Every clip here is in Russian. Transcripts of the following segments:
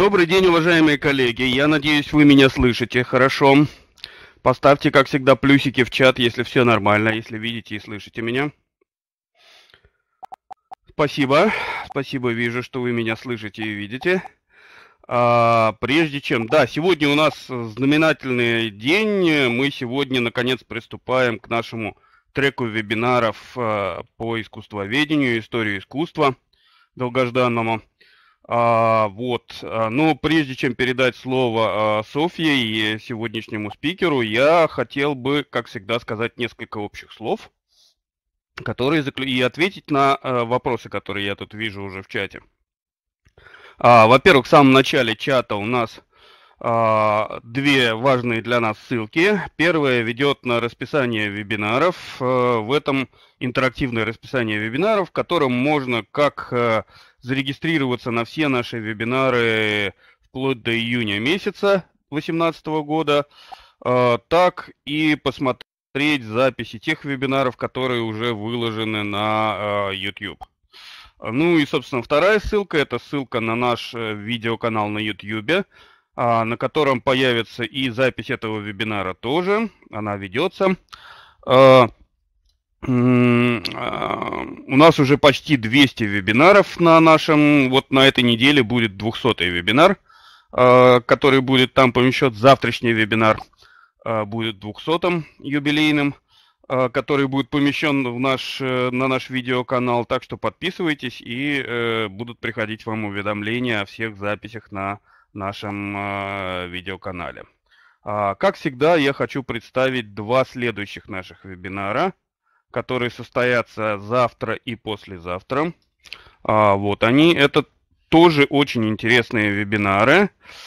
Добрый день, уважаемые коллеги. Я надеюсь, вы меня слышите хорошо. Поставьте, как всегда, плюсики в чат, если все нормально, если видите и слышите меня. Спасибо. Спасибо, вижу, что вы меня слышите и видите. Прежде чем... Да, сегодня у нас знаменательный день. Мы сегодня, наконец, приступаем к нашему треку вебинаров по искусствоведению, истории искусства, долгожданному. Но прежде чем передать слово Софье и сегодняшнему спикеру, я хотел бы, как всегда, сказать несколько общих слов, и ответить на вопросы, которые я тут вижу уже в чате. Во-первых, в самом начале чата у нас две важные для нас ссылки. Первая ведет на расписание вебинаров. В этом интерактивное расписание вебинаров, в котором можно как зарегистрироваться на все наши вебинары вплоть до июня месяца 2018 года, так и посмотреть записи тех вебинаров, которые уже выложены на YouTube. Ну и, собственно, вторая ссылка – это ссылка на наш видеоканал на YouTube, на котором появится и запись этого вебинара тоже, она ведется. У нас уже почти 200 вебинаров на нашем, вот на этой неделе будет 200-й вебинар, который будет там помещен. Завтрашний вебинар будет 200-м юбилейным, который будет помещен на наш видеоканал. Так что подписывайтесь, и будут приходить вам уведомления о всех записях на нашем видеоканале. Как всегда, я хочу представить два следующих наших вебинара, которые состоятся завтра и послезавтра. Это тоже очень интересные вебинары.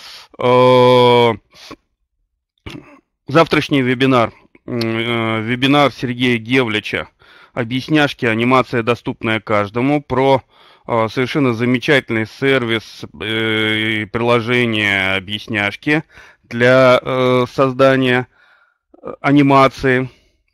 Завтрашний вебинар Сергея Гевлича «Объясняшки. Анимация, доступная каждому», про совершенно замечательный сервис и приложение «Объясняшки» для создания анимации.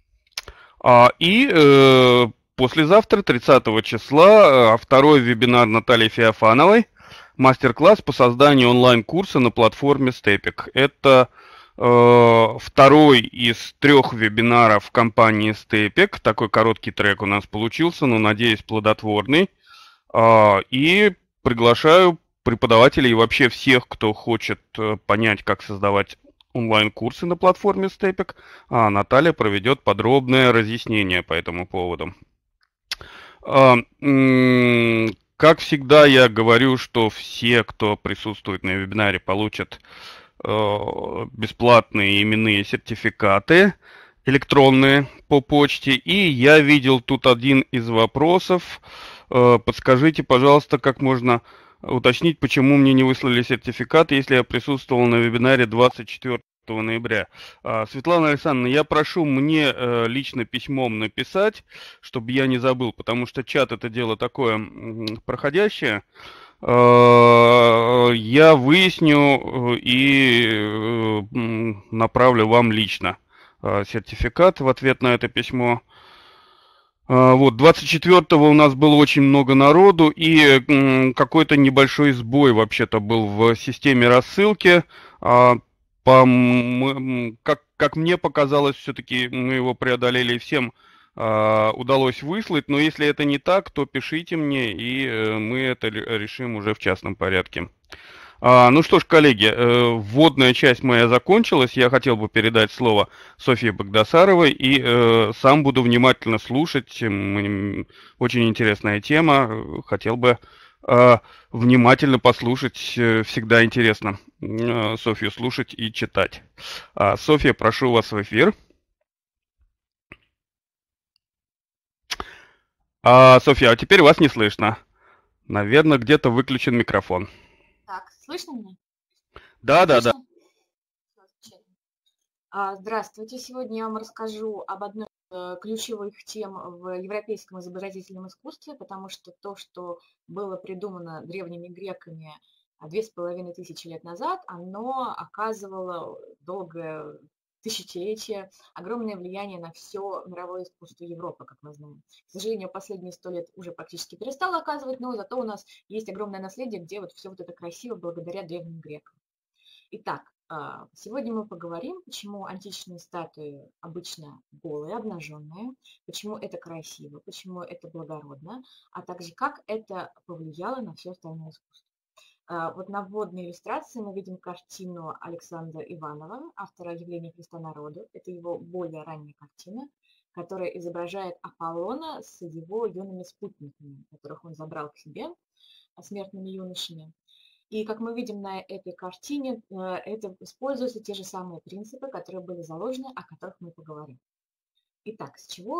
Послезавтра, 30 числа, второй вебинар Натальи Феофановой, мастер-класс по созданию онлайн-курса на платформе Stepik. Это второй из 3 вебинаров компании Stepik. Такой короткий трек у нас получился, но, надеюсь, плодотворный. И приглашаю преподавателей и вообще всех, кто хочет понять, как создавать онлайн-курсы на платформе Stepik. Наталья проведет подробное разъяснение по этому поводу. Как всегда, я говорю, что все, кто присутствует на вебинаре, получат бесплатные именные сертификаты электронные по почте. И я видел тут один из вопросов. Подскажите, пожалуйста, как можно уточнить, почему мне не выслали сертификат, если я присутствовал на вебинаре 24 ноября. Светлана Александровна, я прошу мне лично письмом написать, чтобы я не забыл, потому что чат — это дело такое проходящее. Я выясню и направлю вам лично сертификат в ответ на это письмо. 24-го у нас было очень много народу, и какой-то небольшой сбой вообще-то был в системе рассылки. Как мне показалось, все-таки мы его преодолели, и всем удалось выслать. Но если это не так, то пишите мне, и мы это решим уже в частном порядке. Ну что ж, коллеги, вводная часть моя закончилась. Я хотел бы передать слово Софье Багдасаровой, и сам буду внимательно слушать. Очень интересная тема. Хотел бы внимательно послушать. Всегда интересно Софью слушать и читать. Софья, прошу вас в эфир. Софья, а теперь вас не слышно. Наверное, где-то выключен микрофон. Так, слышно меня? Да. Здравствуйте. Сегодня я вам расскажу об одной из ключевых тем в европейском изобразительном искусстве, потому что то, что было придумано древними греками 2500 лет назад, оно оказывало долгое тысячелетия, огромное влияние на все мировое искусство Европы, как мы знаем. К сожалению, последние 100 лет уже практически перестало оказывать, но зато у нас есть огромное наследие, где вот все вот это красиво благодаря древним грекам. Итак, сегодня мы поговорим, почему античные статуи обычно голые, обнаженные, почему это красиво, почему это благородно, а также как это повлияло на все остальное искусство. Вот на вводной иллюстрации мы видим картину Александра Иванова, автора «Явления Христа народу». Это его более ранняя картина, которая изображает Аполлона с его юными спутниками, которых он забрал к себе, смертными юношами. И как мы видим на этой картине, это используются те же самые принципы, которые были заложены, о которых мы поговорим. Итак,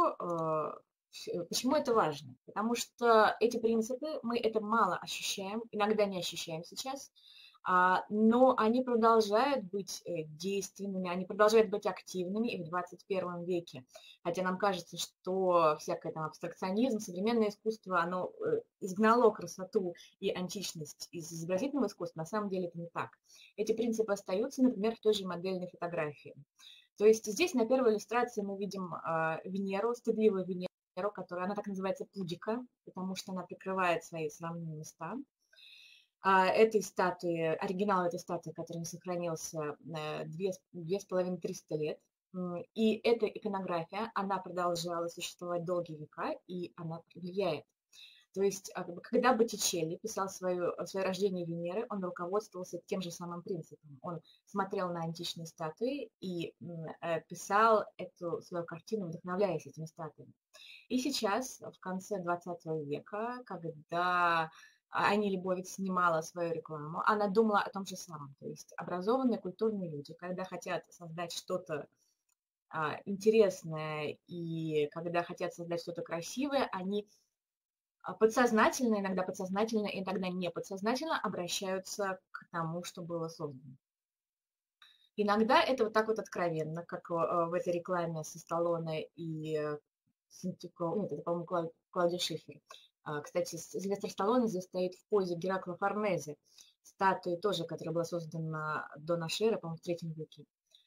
почему это важно? Потому что эти принципы, мы это мало ощущаем, иногда не ощущаем сейчас, но они продолжают быть действенными, они продолжают быть активными и в 21 веке. Хотя нам кажется, что всякое там абстракционизм, современное искусство, оно изгнало красоту и античность из изобразительного искусства, на самом деле это не так. Эти принципы остаются, например, в той же модельной фотографии. То есть здесь на первой иллюстрации мы видим Венеру, стыдливую Венеру, которая, она так называется пудика, потому что она прикрывает свои срамные места. Этой статуи, оригинал этой статуи, который не сохранился 2500-300 лет. И эта иконография, она продолжала существовать долгие века, и она влияет. То есть, когда Боттичелли писал свое рождение Венеры, он руководствовался тем же самым принципом. Он смотрел на античные статуи и писал эту свою картину, вдохновляясь этими статуями. И сейчас, в конце 20 века, когда Ани Лейбовиц снимала свою рекламу, она думала о том же самом. То есть образованные культурные люди, когда хотят создать что-то интересное и когда хотят создать что-то красивое, они подсознательно, иногда не подсознательно обращаются к тому, что было создано. Иногда это вот так вот откровенно, как в этой рекламе со Сталлоне и нет, это, по-моему, Клаудио Шифер. Кстати, Сильвестр Сталлоне здесь стоит в позе Геракла Форнезе, статуи тоже, которая была создана до нашей эры, по-моему, в III веке.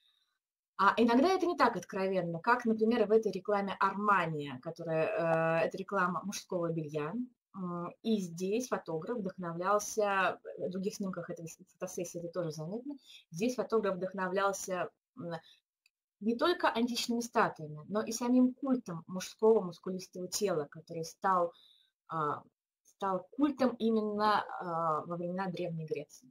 А иногда это не так откровенно, как, например, в этой рекламе Армания, это реклама мужского белья. И здесь фотограф вдохновлялся, в других снимках этой фотосессии это тоже заметно, здесь фотограф вдохновлялся не только античными статуями, но и самим культом мужского мускулистого тела, который стал культом именно во времена Древней Греции.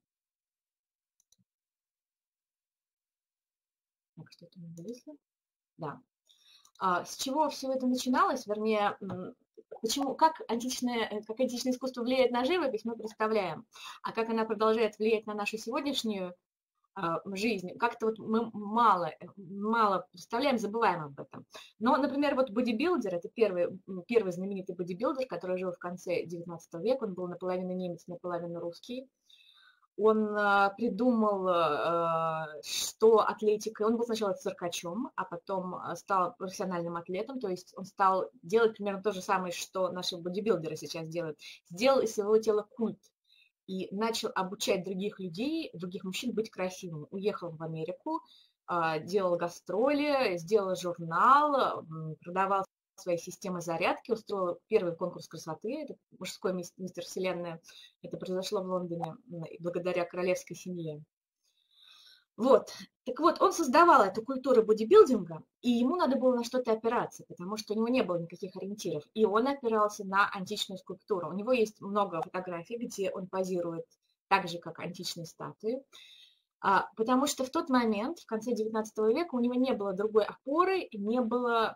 Так, что-то не зависло. Да. С чего все это начиналось, вернее, как античное искусство влияет на живопись, мы представляем, а как она продолжает влиять на нашу сегодняшнюю жизнь, как-то вот мы мало представляем, забываем об этом. Но, например, вот бодибилдер, это первый знаменитый бодибилдер, который жил в конце 19 века, он был наполовину немец, наполовину русский. Он придумал, что атлетика, он был сначала циркачом, а потом стал профессиональным атлетом, то есть он стал делать примерно то же самое, что наши бодибилдеры сейчас делают. Сделал из своего тела культ и начал обучать других людей, других мужчин быть красивыми. Уехал в Америку, делал гастроли, сделал журнал, продавал своей системы зарядки, устроил первый конкурс красоты, это мужской мистер Вселенная, это произошло в Лондоне благодаря королевской семье. Вот, так вот, он создавал эту культуру бодибилдинга, и ему надо было на что-то опираться, потому что у него не было никаких ориентиров, и он опирался на античную скульптуру. У него есть много фотографий, где он позирует так же, как античные статуи, потому что в тот момент, в конце 19 века, у него не было другой опоры, не было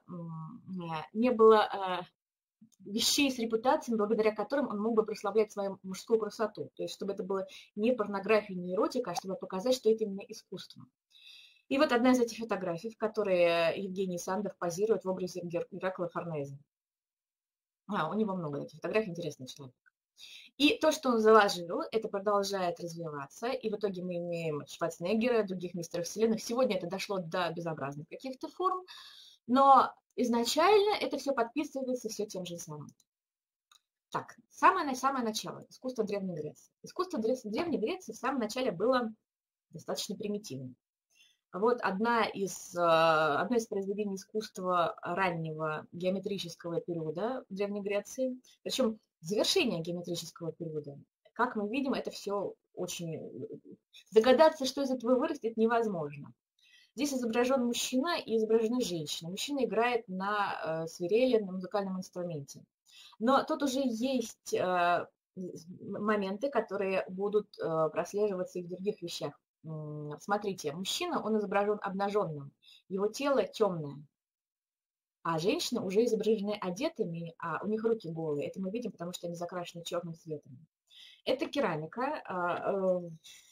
вещей с репутацией, благодаря которым он мог бы прославлять свою мужскую красоту. То есть, чтобы это было не порнография, не эротика, а чтобы показать, что это именно искусство. И вот одна из этих фотографий, в которой Евгений Сандов позирует в образе Геракла Форнезе. У него много этих фотографий, интересный человек. И то, что он заложил, это продолжает развиваться, и в итоге мы имеем Шварценеггера, других мистеров вселенных. Сегодня это дошло до безобразных каких-то форм, но изначально это все подписывается все тем же самым. Так, самое начало. Искусство Древней Греции. Искусство Древней Греции в самом начале было достаточно примитивным. Вот одно из произведений искусства раннего геометрического периода в Древней Греции, причем завершение геометрического периода. Как мы видим, это все очень... Догадаться, что из этого вырастет, невозможно. Здесь изображен мужчина и изображена женщина. Мужчина играет на свирели, на музыкальном инструменте. Но тут уже есть моменты, которые будут прослеживаться и в других вещах. Смотрите, мужчина, он изображен обнаженным, его тело темное, а женщины уже изображены одетыми, а у них руки голые. Это мы видим, потому что они закрашены черным цветом. Это керамика. В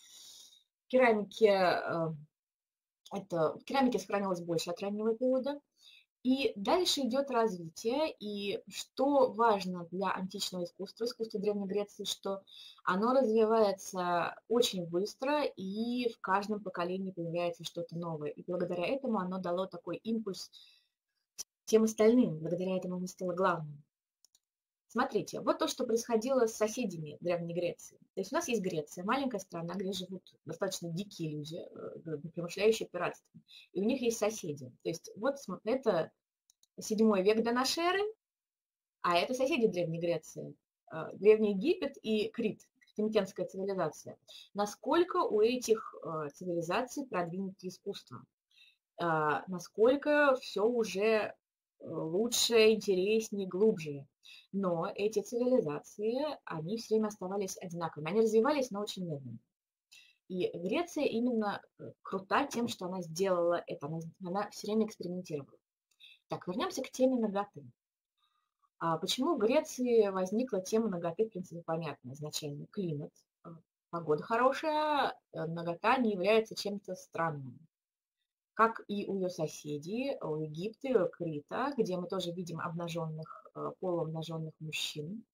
керамике сохранилось больше от раннего периода. И дальше идет развитие, и что важно для античного искусства Древней Греции, что оно развивается очень быстро, и в каждом поколении появляется что-то новое. И благодаря этому оно дало такой импульс всем остальным, благодаря этому оно стало главным. Смотрите, вот то, что происходило с соседями Древней Греции. То есть у нас есть Греция, маленькая страна, где живут достаточно дикие люди, промышляющие пиратством. И у них есть соседи. То есть вот это 7 век до нашей эры, а это соседи Древней Греции. Древний Египет и Крит, финикийская цивилизация. Насколько у этих цивилизаций продвинуто искусство? Насколько все уже лучше, интереснее, глубже. Но эти цивилизации, они все время оставались одинаковыми. Они развивались, но очень медленно. И Греция именно крута тем, что она сделала это. Она все время экспериментировала. Так, вернемся к теме наготы. Почему в Греции возникла тема наготы, в принципе, понятно изначально. Климат, погода хорошая, нагота не является чем-то странным. Как и у ее соседей, у Египта и у Крита, где мы тоже видим полуобнаженных мужчин,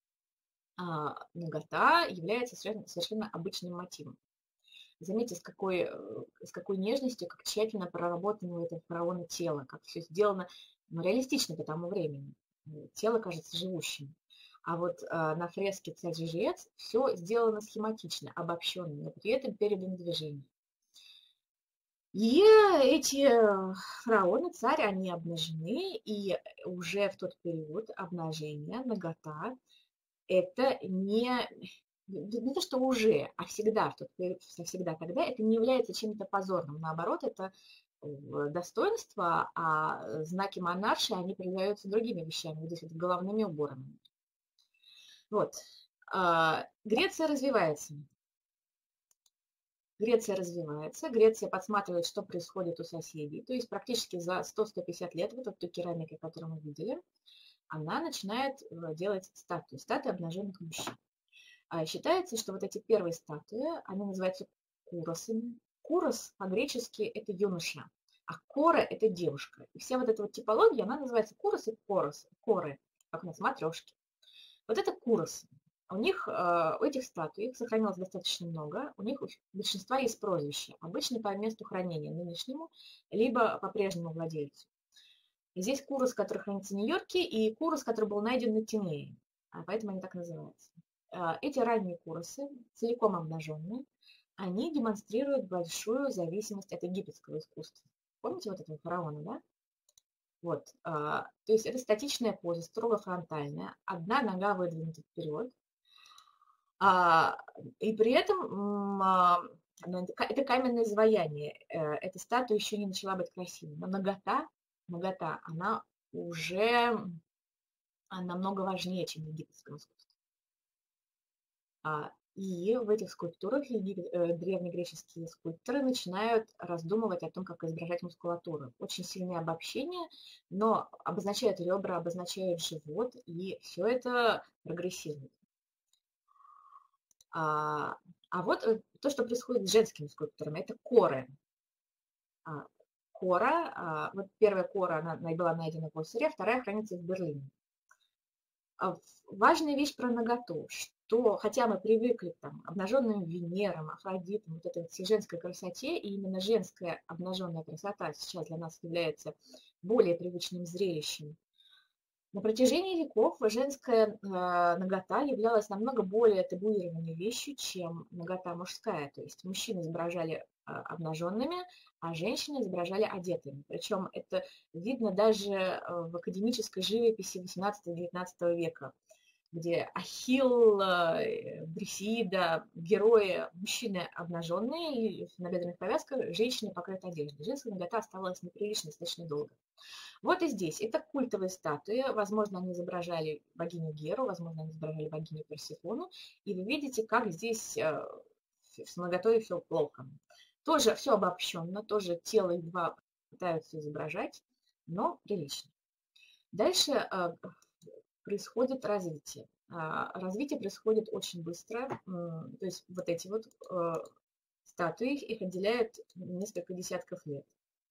нагота является совершенно обычным мотивом. Заметьте, с какой нежностью, как тщательно проработано у этого фараона тело, как все сделано реалистично по тому времени. Тело кажется живущим. А вот на фреске «Царь и жрец» все сделано схематично, обобщенно, но при этом передано движение. И эти фараоны, царь, они обнажены, и уже в тот период обнажения, нагота, это не то, что уже, а всегда, всегда тогда, это не является чем-то позорным. Наоборот, это достоинство, а знаки монарши, они проявляются другими вещами, то есть головными уборами. Вот. Греция развивается. Греция подсматривает, что происходит у соседей. То есть практически за 100-150 лет, вот эту керамику, которую мы видели, она начинает делать статуи обнаженных мужчин. Считается, что вот эти первые статуи, они называются куросами. Курос по-гречески это юноша, а кора это девушка. И вся вот эта вот типология, она называется курос и коры, как на смотрешке. Вот это куросы. У этих статуй, их сохранилось достаточно много, у них у большинства есть прозвище, обычно по месту хранения нынешнему, либо по прежнему владельцу. Здесь курос, который хранится в Нью-Йорке, и курос, который был найден на Тинее, поэтому они так называются. Эти ранние куросы, целиком обнаженные, они демонстрируют большую зависимость от египетского искусства. Помните вот этого фараона, да? Вот, то есть это статичная поза, строго фронтальная, одна нога выдвинута вперед, и при этом это каменное изваяние, эта статуя еще не начала быть красивой, но нагота, она уже намного важнее, чем в египетском искусстве. И в этих скульптурах древнегреческие скульпторы начинают раздумывать о том, как изображать мускулатуру. Очень сильное обобщение, но обозначают ребра, обозначают живот, и все это прогрессирует. А вот то, что происходит с женскими скульптурами, это коры. Кора, вот первая кора, она была найдена в Осире, вторая хранится в Берлине. Важная вещь про наготу, что хотя мы привыкли к обнаженным Венерам, Афродитам, вот этой всей женской красоте, и именно женская обнаженная красота сейчас для нас является более привычным зрелищем, на протяжении веков женская нагота являлась намного более табуированной вещью, чем нагота мужская. То есть мужчины изображали обнаженными, а женщины изображали одетыми. Причем это видно даже в академической живописи XVIII-XIX века, где Ахилл, Брисида, герои, мужчины обнаженные, и в набедренных повязках, женщины покрыты одеждой. Женская нагота оставалась неприлично достаточно долго. Вот и здесь. Это культовые статуи. Возможно, они изображали богиню Геру, возможно, они изображали богиню Персефону. И вы видите, как здесь с наготой все плохо. Тоже все обобщенно, тоже тело и два пытаются изображать, но прилично. Дальше происходит развитие. Развитие происходит очень быстро. То есть вот эти вот статуи, их отделяет несколько десятков лет.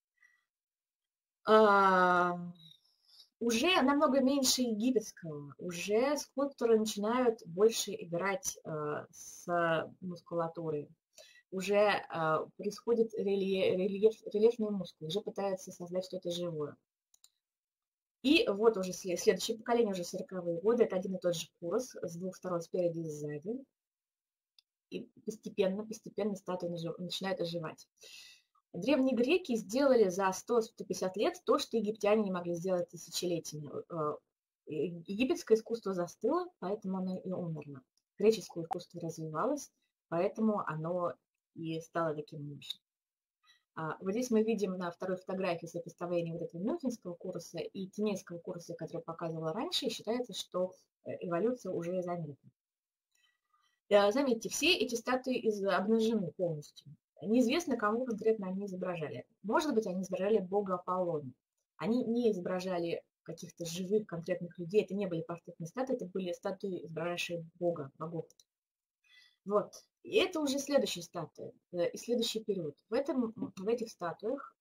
Уже намного меньше египетского, уже скульпторы начинают больше играть с мускулатурой, уже происходит рельефные мускулы, уже пытаются создать что-то живое. И вот уже следующее поколение, уже 40-е годы, это один и тот же курс, с двух сторон, спереди и сзади. И постепенно статуи начинают оживать. Древние греки сделали за 100-150 лет то, что египтяне не могли сделать тысячелетиями. Египетское искусство застыло, поэтому оно и умерло. Греческое искусство развивалось, поэтому оно и стало таким мощным. Вот здесь мы видим на второй фотографии сопоставление вот этого мюнхенского курса и тенейского курса, который я показывала раньше, и считается, что эволюция уже заметна. Заметьте, все эти статуи обнажены полностью. Неизвестно, кому конкретно они изображали. Может быть, они изображали бога Аполлона. Они не изображали каких-то живых конкретных людей, это не были портретные статуи, это были статуи, изображающие богов. Вот. И это уже следующие статуи и следующий период. В этих статуях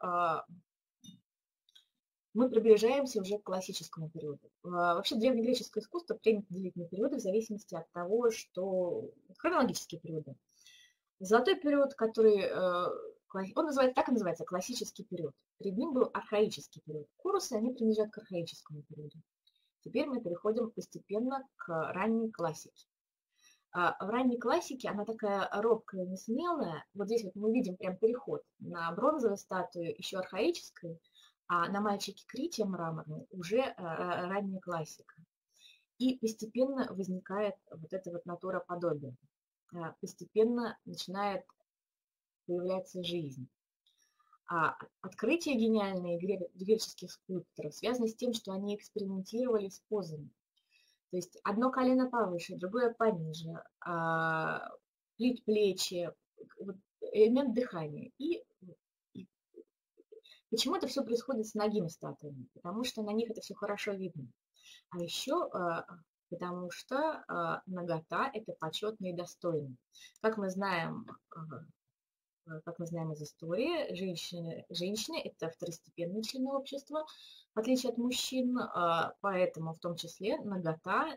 мы приближаемся уже к классическому периоду. Вообще древнегреческое искусство принято делить на периоды в зависимости от того, что хронологические периоды. Золотой период, который он так и называется, классический период. Перед ним был архаический период. Курусы, они принадлежат к архаическому периоду. Теперь мы переходим постепенно к ранней классике. В ранней классике она такая робкая, несмелая. Вот здесь вот мы видим прям переход на бронзовую статую, еще архаической, а на мальчике Крите мраморной уже ранняя классика. И постепенно возникает вот это вот натуроподобие. Постепенно начинает появляться жизнь. Открытия гениальные греческих скульпторов связаны с тем, что они экспериментировали с позами. То есть одно колено повыше, другое пониже, плечи, элемент дыхания. И почему это все происходит с нагими статуями? Потому что на них это все хорошо видно. А еще потому что нагота – это почетно и достойно. Как мы знаем из истории, женщины – это второстепенные члены общества, в отличие от мужчин, поэтому в том числе нагота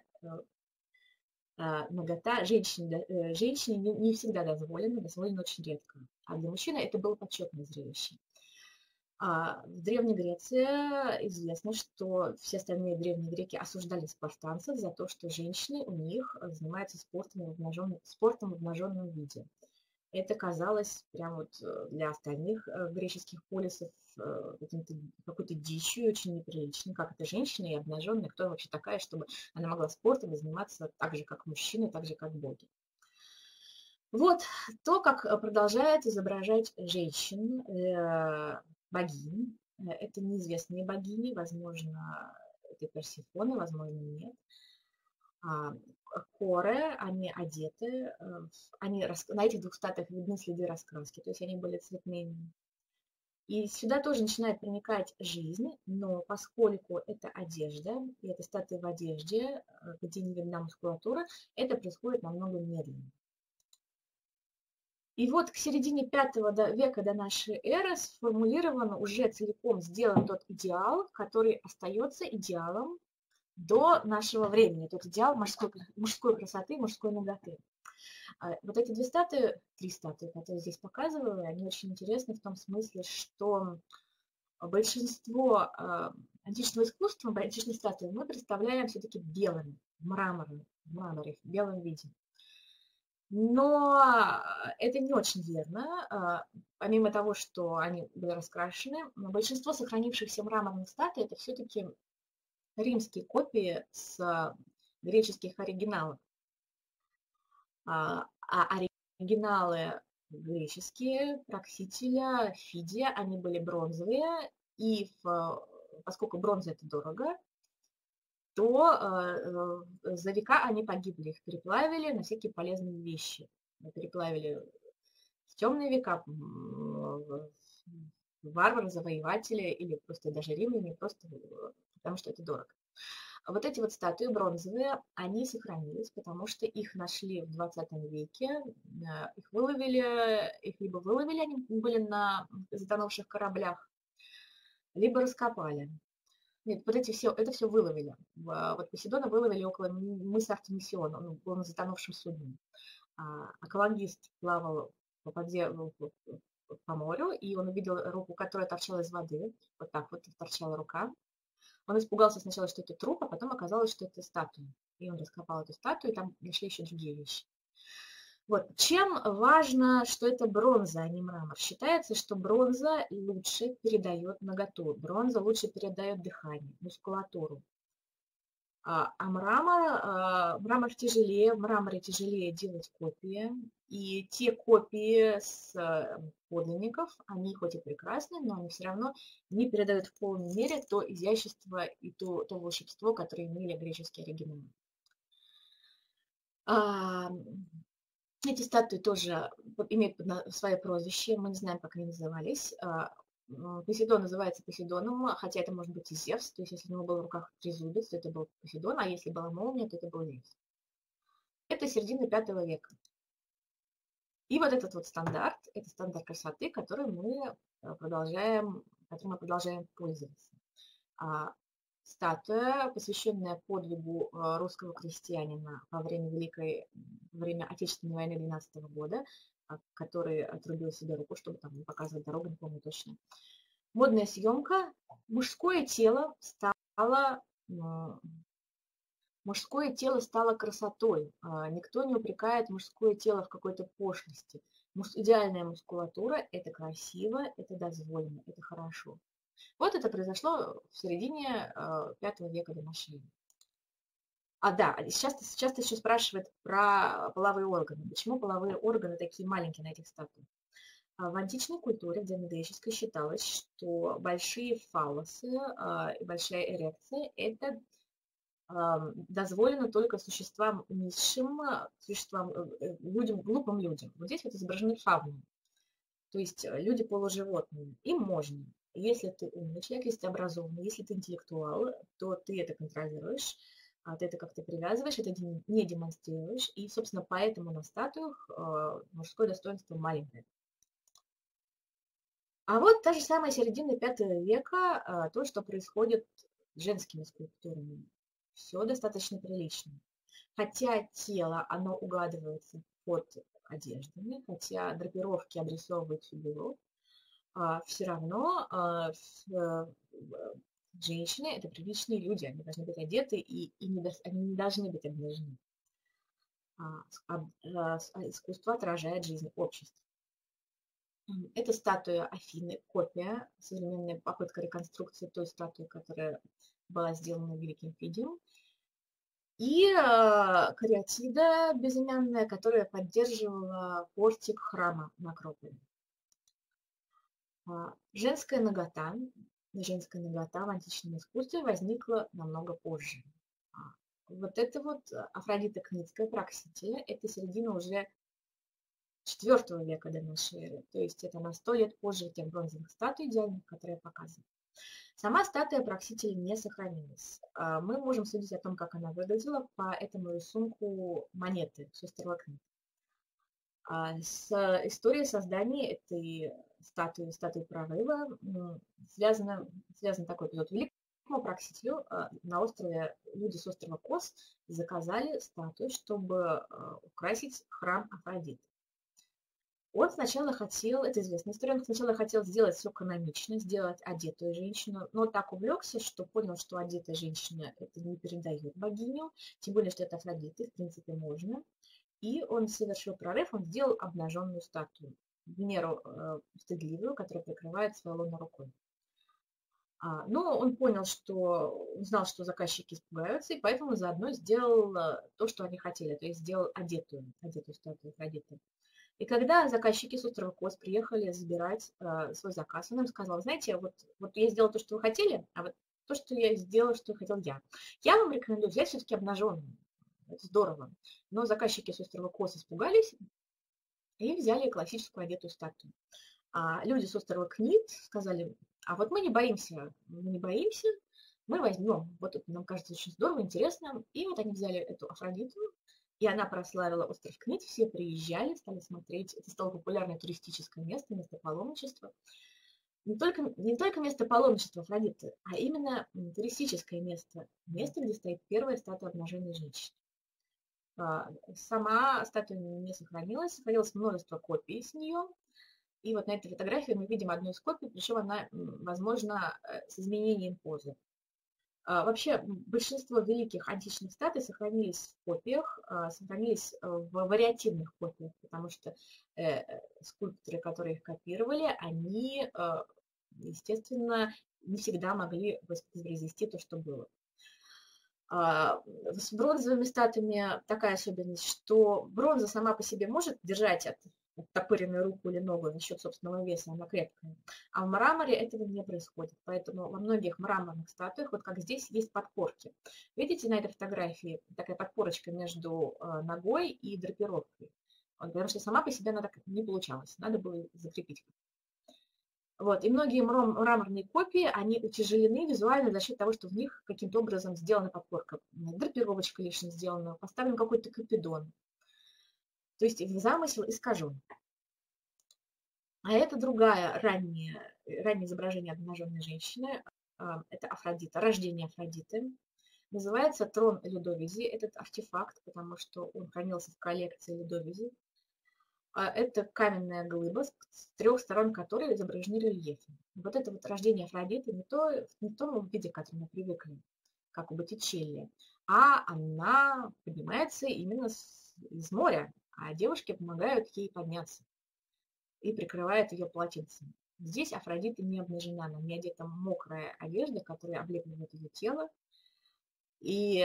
женщине не всегда дозволена очень редко. А для мужчины это было почетное зрелище. В Древней Греции известно, что все остальные древние греки осуждали спартанцев за то, что женщины у них занимаются спортом в обнаженном виде. Это казалось прям вот для остальных греческих полисов какой-то дичью, очень неприличной. Как это женщина и обнаженная, кто вообще такая, чтобы она могла спортом заниматься так же, как мужчины, так же, как боги. Вот то, как продолжают изображать женщин, богинь. Это неизвестные богини, возможно, это Персефона, возможно, нет. Коры, они одеты, на этих двух статуях видны следы раскраски, то есть они были цветными. И сюда тоже начинает проникать жизнь, но поскольку это одежда, и это статуи в одежде, где не видна мускулатура, это происходит намного медленнее. И вот к середине V века до нашей эры сформулирован, уже целиком сделан тот идеал, который остается идеалом до нашего времени, тот идеал мужской красоты, мужской наготы. Вот эти три статуи, которые здесь показываю, они очень интересны в том смысле, что большинство античного искусства, античных статуй мы представляем все-таки белыми, в мраморе, в белом виде. Но это не очень верно. Помимо того, что они были раскрашены, большинство сохранившихся мраморных статуй это все-таки римские копии с греческих оригиналов. А оригиналы греческие, Проксителя, Фидия, они были бронзовые, и поскольку бронза это дорого, то за века они погибли, их переплавили на всякие полезные вещи. Переплавили в темные века варвары, завоеватели или просто даже римляне, просто потому что это дорого. Вот эти вот статуи бронзовые, они сохранились, потому что их нашли в 20 веке, их выловили, их либо выловили, они были на затонувших кораблях, либо раскопали. Нет, вот это все выловили. Вот Посейдона выловили около мыса Артемисиона, он был на затонувшем судне. Аквалангист плавал по морю, и он увидел руку, которая торчала из воды, вот так вот торчала рука. Он испугался сначала, что это труп, а потом оказалось, что это статуя. И он раскопал эту статую, и там нашли еще другие вещи. Вот. Чем важно, что это бронза, а не мрамор? Считается, что бронза лучше передает наготу, бронза лучше передает дыхание, мускулатуру. А мрамор тяжелее, в мраморе тяжелее делать копии. И те копии с подлинников, они хоть и прекрасны, но они все равно не передают в полной мере то изящество и то волшебство, которое имели греческие оригиналы. Эти статуи тоже имеют свое прозвище, мы не знаем, как они назывались. Посейдон называется Посейдоном, хотя это может быть и Зевс, то есть если у него был в руках трезубец, то это был Посейдон, а если была молния, то это был Зевс. Это середина V века. И вот этот вот стандарт, это стандарт красоты, которым мы продолжаем пользоваться. Статуя, посвященная подвигу русского крестьянина во время Отечественной войны 12 года, который отрубил себе руку, чтобы там не показывать дорогу, не помню точно. Модная съемка. Мужское тело стало красотой. Никто не упрекает мужское тело в какой-то пошлости. Идеальная мускулатура – это красиво, это дозволено, это хорошо. Вот это произошло в середине V века до нашей эры. Да, сейчас еще спрашивают про половые органы. Почему половые органы такие маленькие на этих статуях? В античной культуре, в древнегреческой, считалось, что большие фаллосы и большая эрекция – это дозволено только существам низшим, людям, глупым людям. Вот здесь вот изображены фавны, то есть люди полуживотные. Им можно. Если ты умный человек, если ты образованный, если ты интеллектуал, то ты это контролируешь, ты это как-то привязываешь, это не демонстрируешь. И, собственно, поэтому на статуях мужское достоинство маленькое. А вот та же самая середина V века, то, что происходит с женскими скульптурами. Все достаточно прилично. Хотя тело, оно угадывается под одеждами, хотя драпировки обрисовывают фигуру, все равно женщины – это приличные люди, они должны быть одеты, и они не должны быть обнажены. Искусство отражает жизнь общества. Это статуя Афины, копия, современная попытка реконструкции той статуи, которая была сделана великим Фидием. И кариатида безымянная, которая поддерживала портик храма на Акрополе. Женская нагота в античном искусстве возникла намного позже. Вот это вот Афродита Кницкая, Проксителя, это середина уже IV века до нашей эры. То есть это на 100 лет позже тех бронзовых статуй идеальных, которые я показываю. Сама статуя Проксителя не сохранилась. Мы можем судить о том, как она выглядела по этому рисунку монеты с острова Крит. С историей создания этой статуи прорыва связан такой эпизод. Великому Проксителю на острове люди с острова Кос заказали статую, чтобы украсить храм Афродиты. Он сначала хотел, это известная история, он сначала хотел сделать все канонично, сделать одетую женщину, но так увлекся, что понял, что одетая женщина это не передает богиню, тем более, что это Афродита, в принципе, можно. и он совершил прорыв, он сделал обнаженную статую, в меру стыдливую, которая прикрывает свою луну рукой. Но он понял, он знал, что заказчики испугаются, и поэтому заодно сделал то, что они хотели, то есть сделал одетую статую Афродиты. И когда заказчики с острова Кос приехали забирать свой заказ, он им сказал: знаете, вот я сделал то, что вы хотели, а вот то, что я сделал, что хотел я. Я вам рекомендую взять все-таки обнаженную. Это здорово. Но заказчики с острова Кос испугались и взяли классическую одетую статую. А люди с острова Книт сказали: а вот мы не боимся, мы возьмем. Вот это нам кажется очень здорово, интересно. И вот они взяли эту Афродиту, и она прославила остров Книт, все приезжали, стали смотреть. Это стало популярное туристическое место паломничества. Не только место паломничества Афродиты, а именно туристическое место, где стоит первая статуя обнаженной женщины. Сама статуя не сохранилась множество копий с нее. И вот на этой фотографии мы видим одну из копий, причем она, возможно, с изменением позы. Вообще, большинство великих античных статуй сохранились в копиях, сохранились в вариативных копиях, потому что скульпторы, которые их копировали, они, естественно, не всегда могли воспроизвести то, что было. С бронзовыми статуями такая особенность, что бронза сама по себе может держать оттопыренную руку или ногу за счет собственного веса, она крепкая. А в мраморе этого не происходит. Поэтому во многих мраморных статуях, вот как здесь, есть подпорки. Видите на этой фотографии такая подпорочка между ногой и драпировкой? Потому что сама по себе она так не получалась. Надо было закрепить. Вот. И многие мраморные копии, они утяжелены визуально за счет того, что в них каким-то образом сделана подпорка. Драпировочка лишняя сделана, поставлен какой-то купидон. То есть замысел искажен. А это другая раннее изображение обнаженной женщины. Это Афродита, рождение Афродиты. Называется трон Людовизи, этот артефакт, потому что он хранился в коллекции Людовизи. Это каменная глыба, с трех сторон которой изображены рельефы. Вот это вот рождение Афродиты не в том виде, к которому мы привыкли, как у Боттичелли, а она поднимается именно из моря, а девушки помогают ей подняться и прикрывают ее полотенцем. Здесь Афродита не обнажена, на ней одета мокрая одежда, которая облепливает ее тело, и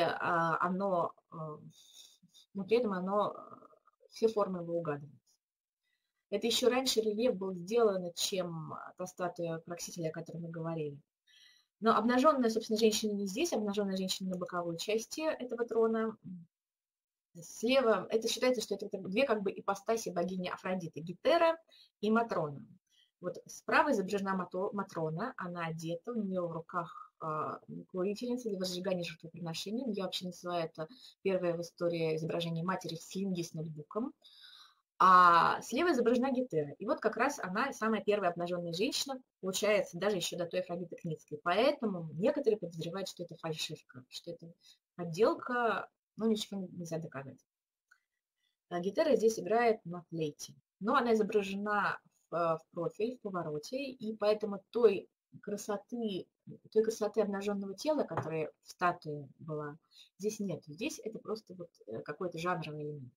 при этом все формы его угадывают. Это еще раньше рельеф был сделан, чем та статуя Проксителя, о которой мы говорили. Но обнаженная, собственно, женщина не здесь, обнаженная женщина на боковой части этого трона. Слева, это считается, что это две как бы ипостаси богини Афродиты, Гетера и Матрона. Вот справа изображена Матрона, она одета, у нее в руках курительница для возжигания жертвоприношений. Я вообще называю это первое в истории изображение матери в слинге с ноутбуком. А слева изображена Гетера. И вот как раз она самая первая обнаженная женщина, получается, даже еще до той Афродиты Книтской. Поэтому некоторые подозревают, что это фальшивка, что это подделка, но ничего нельзя доказать. Гетера здесь играет на флейте. Но она изображена в профиль, в повороте, и поэтому той красоты обнаженного тела, которая в статуе была, здесь нет. Здесь это просто вот какой-то жанровый элемент.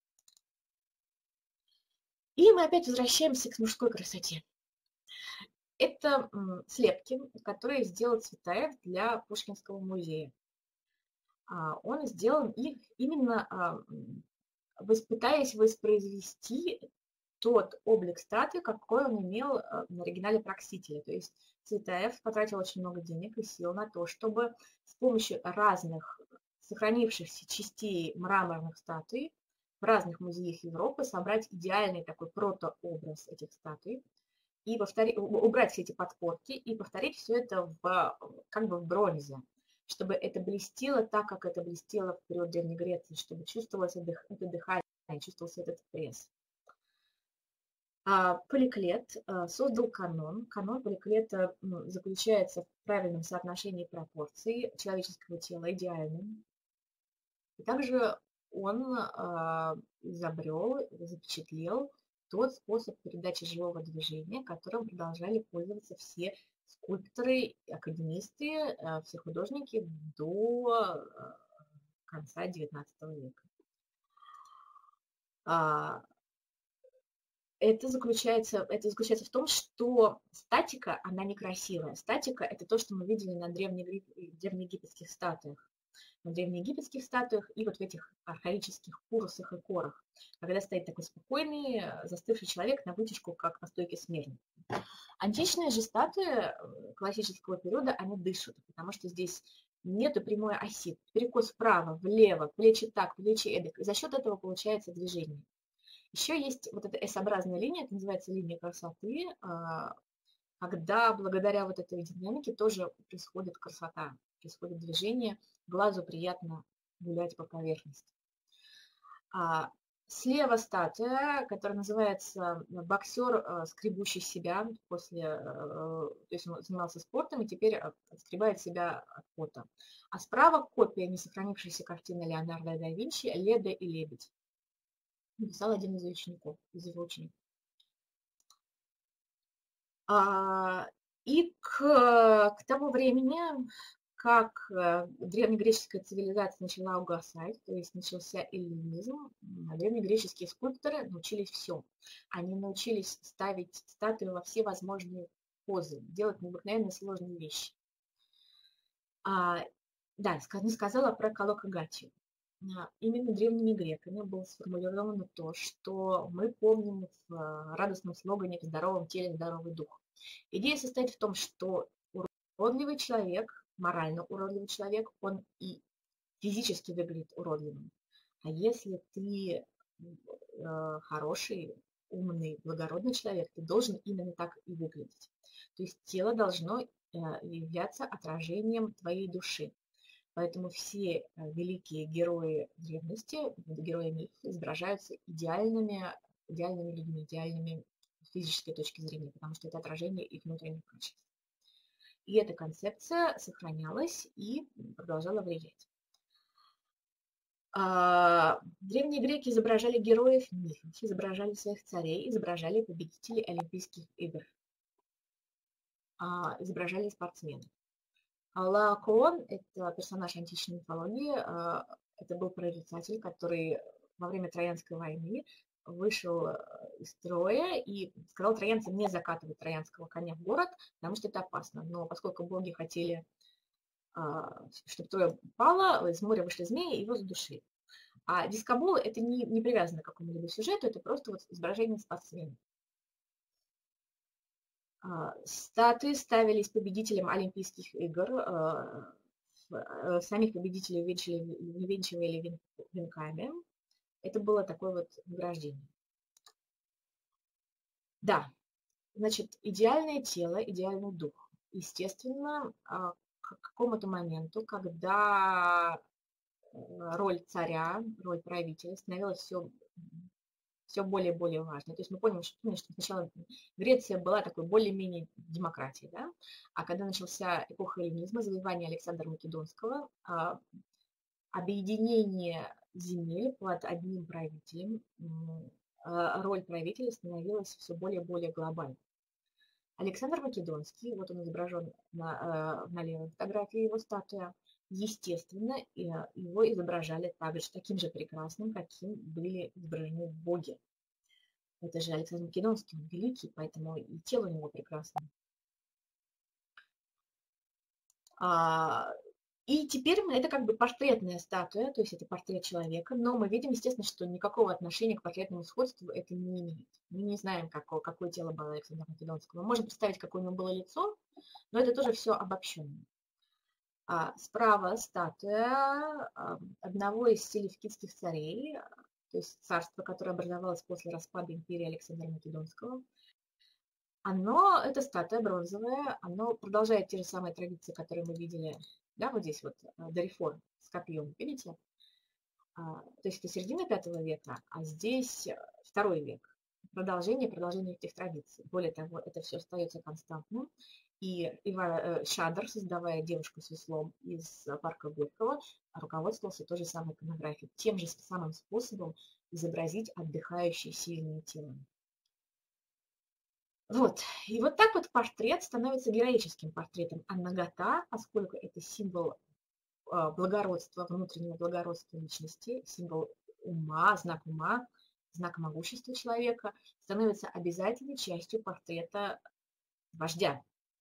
И мы опять возвращаемся к мужской красоте. Это слепки, которые сделал Цветаев для Пушкинского музея. Он сделан их именно пытаясь воспроизвести тот облик статуи, какой он имел на оригинале Проксителя. То есть Цветаев потратил очень много денег и сил на то, чтобы с помощью разных сохранившихся частей мраморных статуй в разных музеях Европы собрать идеальный такой протообраз этих статуй и убрать все эти подпорки и повторить все это как бы в бронзе, чтобы это блестело так, как это блестело в период Древней Греции, чтобы чувствовалось это дыхание, чувствовался этот пресс. Поликлет создал канон. Канон Поликлета заключается в правильном соотношении пропорций человеческого тела, идеальным. И также он изобрел, запечатлел тот способ передачи живого движения, которым продолжали пользоваться все скульпторы, академисты, все художники до конца XIX века. Это заключается в том, что статика, она некрасивая. Статика – это то, что мы видели на древнеегипетских статуях. На древнеегипетских статуях и вот в этих архаических курусах и корах, когда стоит такой спокойный, застывший человек на вытяжку, как по стойке смирно. Античные же статуи классического периода, они дышат, потому что здесь нету прямой оси. Перекос вправо, влево, плечи так, плечи эдак. И за счет этого получается движение. Еще есть вот эта S-образная линия, это называется линия красоты, когда благодаря вот этой динамике тоже происходит красота, происходит движение, глазу приятно гулять по поверхности. Слева статуя, которая называется боксер, скребущий себя то есть он занимался спортом и теперь отскребает себя от пота. А справа копия несохранившейся картины Леонардо да Винчи «Леда и лебедь». Написал один из его учеников. И к тому времени, как древнегреческая цивилизация начала угасать, то есть начался эллинизм, древнегреческие скульпторы научились все. Они научились ставить статуи во все возможные позы, делать необыкновенно сложные вещи. Да, не сказала про колокогатию. Именно древними греками было сформулировано то, что мы помним в радостном слогане «В здоровом теле здоровый дух». Идея состоит в том, что уродливый человек, морально уродливый человек, он и физически выглядит уродливым. А если ты хороший, умный, благородный человек, ты должен именно так и выглядеть. То есть тело должно являться отражением твоей души. Поэтому все великие герои древности, герои мифов, изображаются идеальными людьми, идеальными с физической точки зрения, потому что это отражение их внутренних качеств. И эта концепция сохранялась и продолжала влиять. Древние греки изображали героев мифов, изображали своих царей, изображали победителей Олимпийских игр, изображали спортсменов. Лаокоон – это персонаж античной мифологии, это был прорицатель, который во время Троянской войны вышел из строя и сказал троянцам не закатывать троянского коня в город, потому что это опасно. Но поскольку боги хотели, чтобы Троя пала, из моря вышли змеи и его задушили. А дискобол – это не привязано к какому-либо сюжету, это просто вот изображение спортсмена. Статуи ставились победителям Олимпийских игр, самих победителей венчивали венками. Это было такое вот награждение. Да, значит, идеальное тело, идеальный дух. Естественно, к какому-то моменту, когда роль царя, роль правителя становилась все более и более важной. То есть мы помним, что сначала Греция была такой более-менее демократией, да? А когда начался эпоха эллинизма, завоевание Александра Македонского, объединение земель под одним правителем, роль правителя становилась все более и более глобальной. Александр Македонский, вот он изображен на левой фотографии, его статуя, естественно, его изображали таким же прекрасным, каким были изображены боги. Это же Александр Македонский, он великий, поэтому и тело у него прекрасное. И теперь это как бы портретная статуя, то есть это портрет человека, но мы видим, естественно, что никакого отношения к портретному сходству это не имеет. Мы не знаем, какое тело было Александра Македонского. Мы можем представить, какое у него было лицо, но это тоже все обобщенно. Справа статуя одного из селевкидских царей, то есть царство, которое образовалось после распада империи Александра Македонского. Эта статуя бронзовая, она продолжает те же самые традиции, которые мы видели, да, вот здесь вот до реформ с копьем, видите? То есть это середина V века, а здесь II век. Продолжение этих традиций. Более того, это все остается константным. И Шадр, создавая девушку с веслом из парка Горького, руководствовался той же самой иконографией, тем же самым способом изобразить отдыхающее сильное тело. Вот. И вот так вот портрет становится героическим портретом. А нагота, поскольку это символ благородства, внутреннего благородства личности, символ ума, знак ума, знак могущества человека, становится обязательной частью портрета вождя.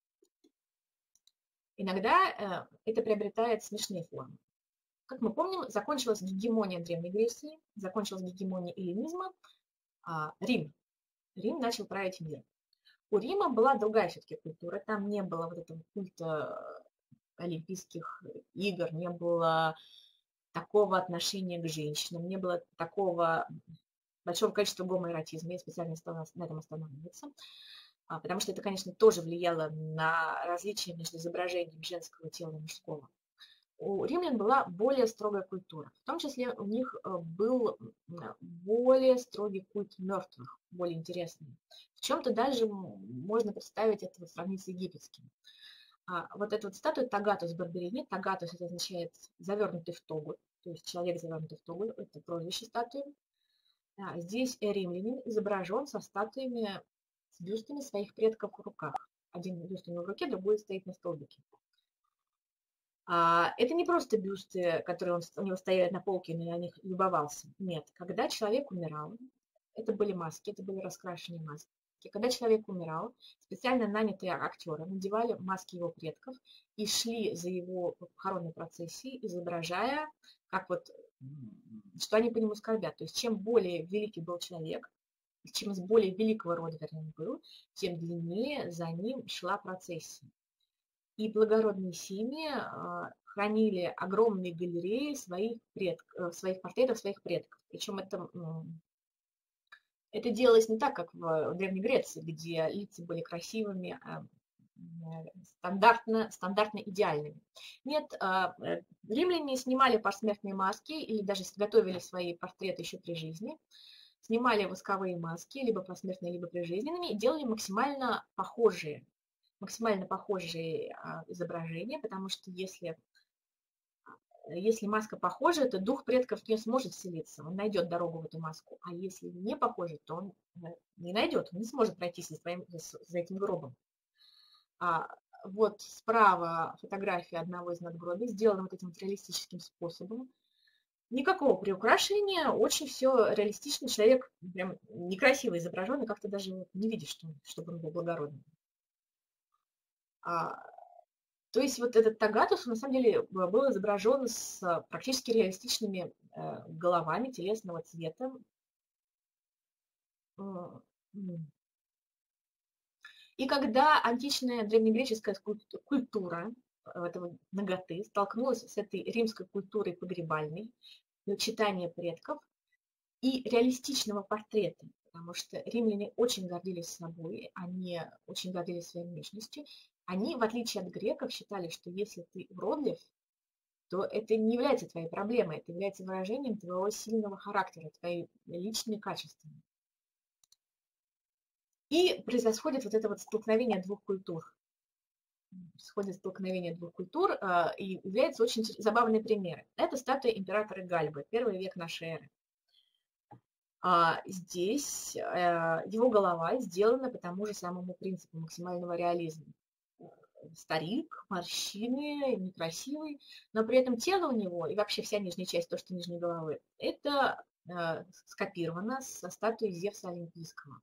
Иногда это приобретает смешные формы. Как мы помним, закончилась гегемония Древней Греции, закончилась гегемония эллинизма, Рим. Рим начал править мир. У Рима была другая все-таки культура, там не было вот этого культа олимпийских игр, не было такого отношения к женщинам, не было такого большого количества гомоэротизма, я специально стала на этом останавливаться, потому что это, конечно, тоже влияло на различия между изображением женского тела и мужского. У римлян была более строгая культура, в том числе у них был более строгий культ мертвых, более интересный. В чем-то даже можно представить это, сравнить с египетским. Вот эта вот статуя Тагатус Барберини, Тагатус это означает завернутый в тогу, то есть человек завернутый в тогу, это прозвище статуи. Здесь римлянин изображен со статуями, с бюстами своих предков в руках. Один бюст у него в руке, другой стоит на столбике. Это не просто бюсты, которые у него стояли на полке, и на них любовался. Нет, когда человек умирал, это были маски, это были раскрашенные маски. Когда человек умирал, специально нанятые актеры надевали маски его предков и шли за его похоронной процессией, изображая, как вот, что они по нему скорбят. То есть чем более великий был человек, чем из более великого рода, вернее, он был, тем длиннее за ним шла процессия. И благородные семьи хранили огромные галереи своих портретов своих предков. Причем это делалось не так, как в Древней Греции, где лица были красивыми, стандартно идеальными. Нет, римляне снимали посмертные маски или даже готовили свои портреты еще при жизни, снимали восковые маски, либо посмертные, либо прижизненными, и делали максимально похожие изображения, потому что если маска похожа, то дух предков не сможет вселиться, он найдет дорогу в эту маску. А если не похожа, то он не найдет, он не сможет пройтись за этим гробом. Вот справа фотография одного из надгробий, сделана вот этим реалистическим способом. Никакого приукрашения, очень все реалистично, человек прям некрасиво изображен, и как-то даже не видишь, чтобы он был благородным. То есть вот этот Тагатус, на самом деле, был изображен с практически реалистичными головами телесного цвета. И когда античная древнегреческая культура этого наготы столкнулась с этой римской культурой погребальной, почитания предков и реалистичного портрета, потому что римляне очень гордились собой, они очень гордились своей внешностью. Они, в отличие от греков, считали, что если ты уродлив, то это не является твоей проблемой, это является выражением твоего сильного характера, твоими личными качествами. И происходит вот это вот столкновение двух культур. И являются очень забавные примеры. Это статуя императора Гальбы, 1 век нашей эры. Здесь его голова сделана по тому же самому принципу максимального реализма. Старик, морщины, некрасивый, но при этом тело у него и вообще вся нижняя часть, то, что нижней головы, это скопировано со статуи Зевса Олимпийского.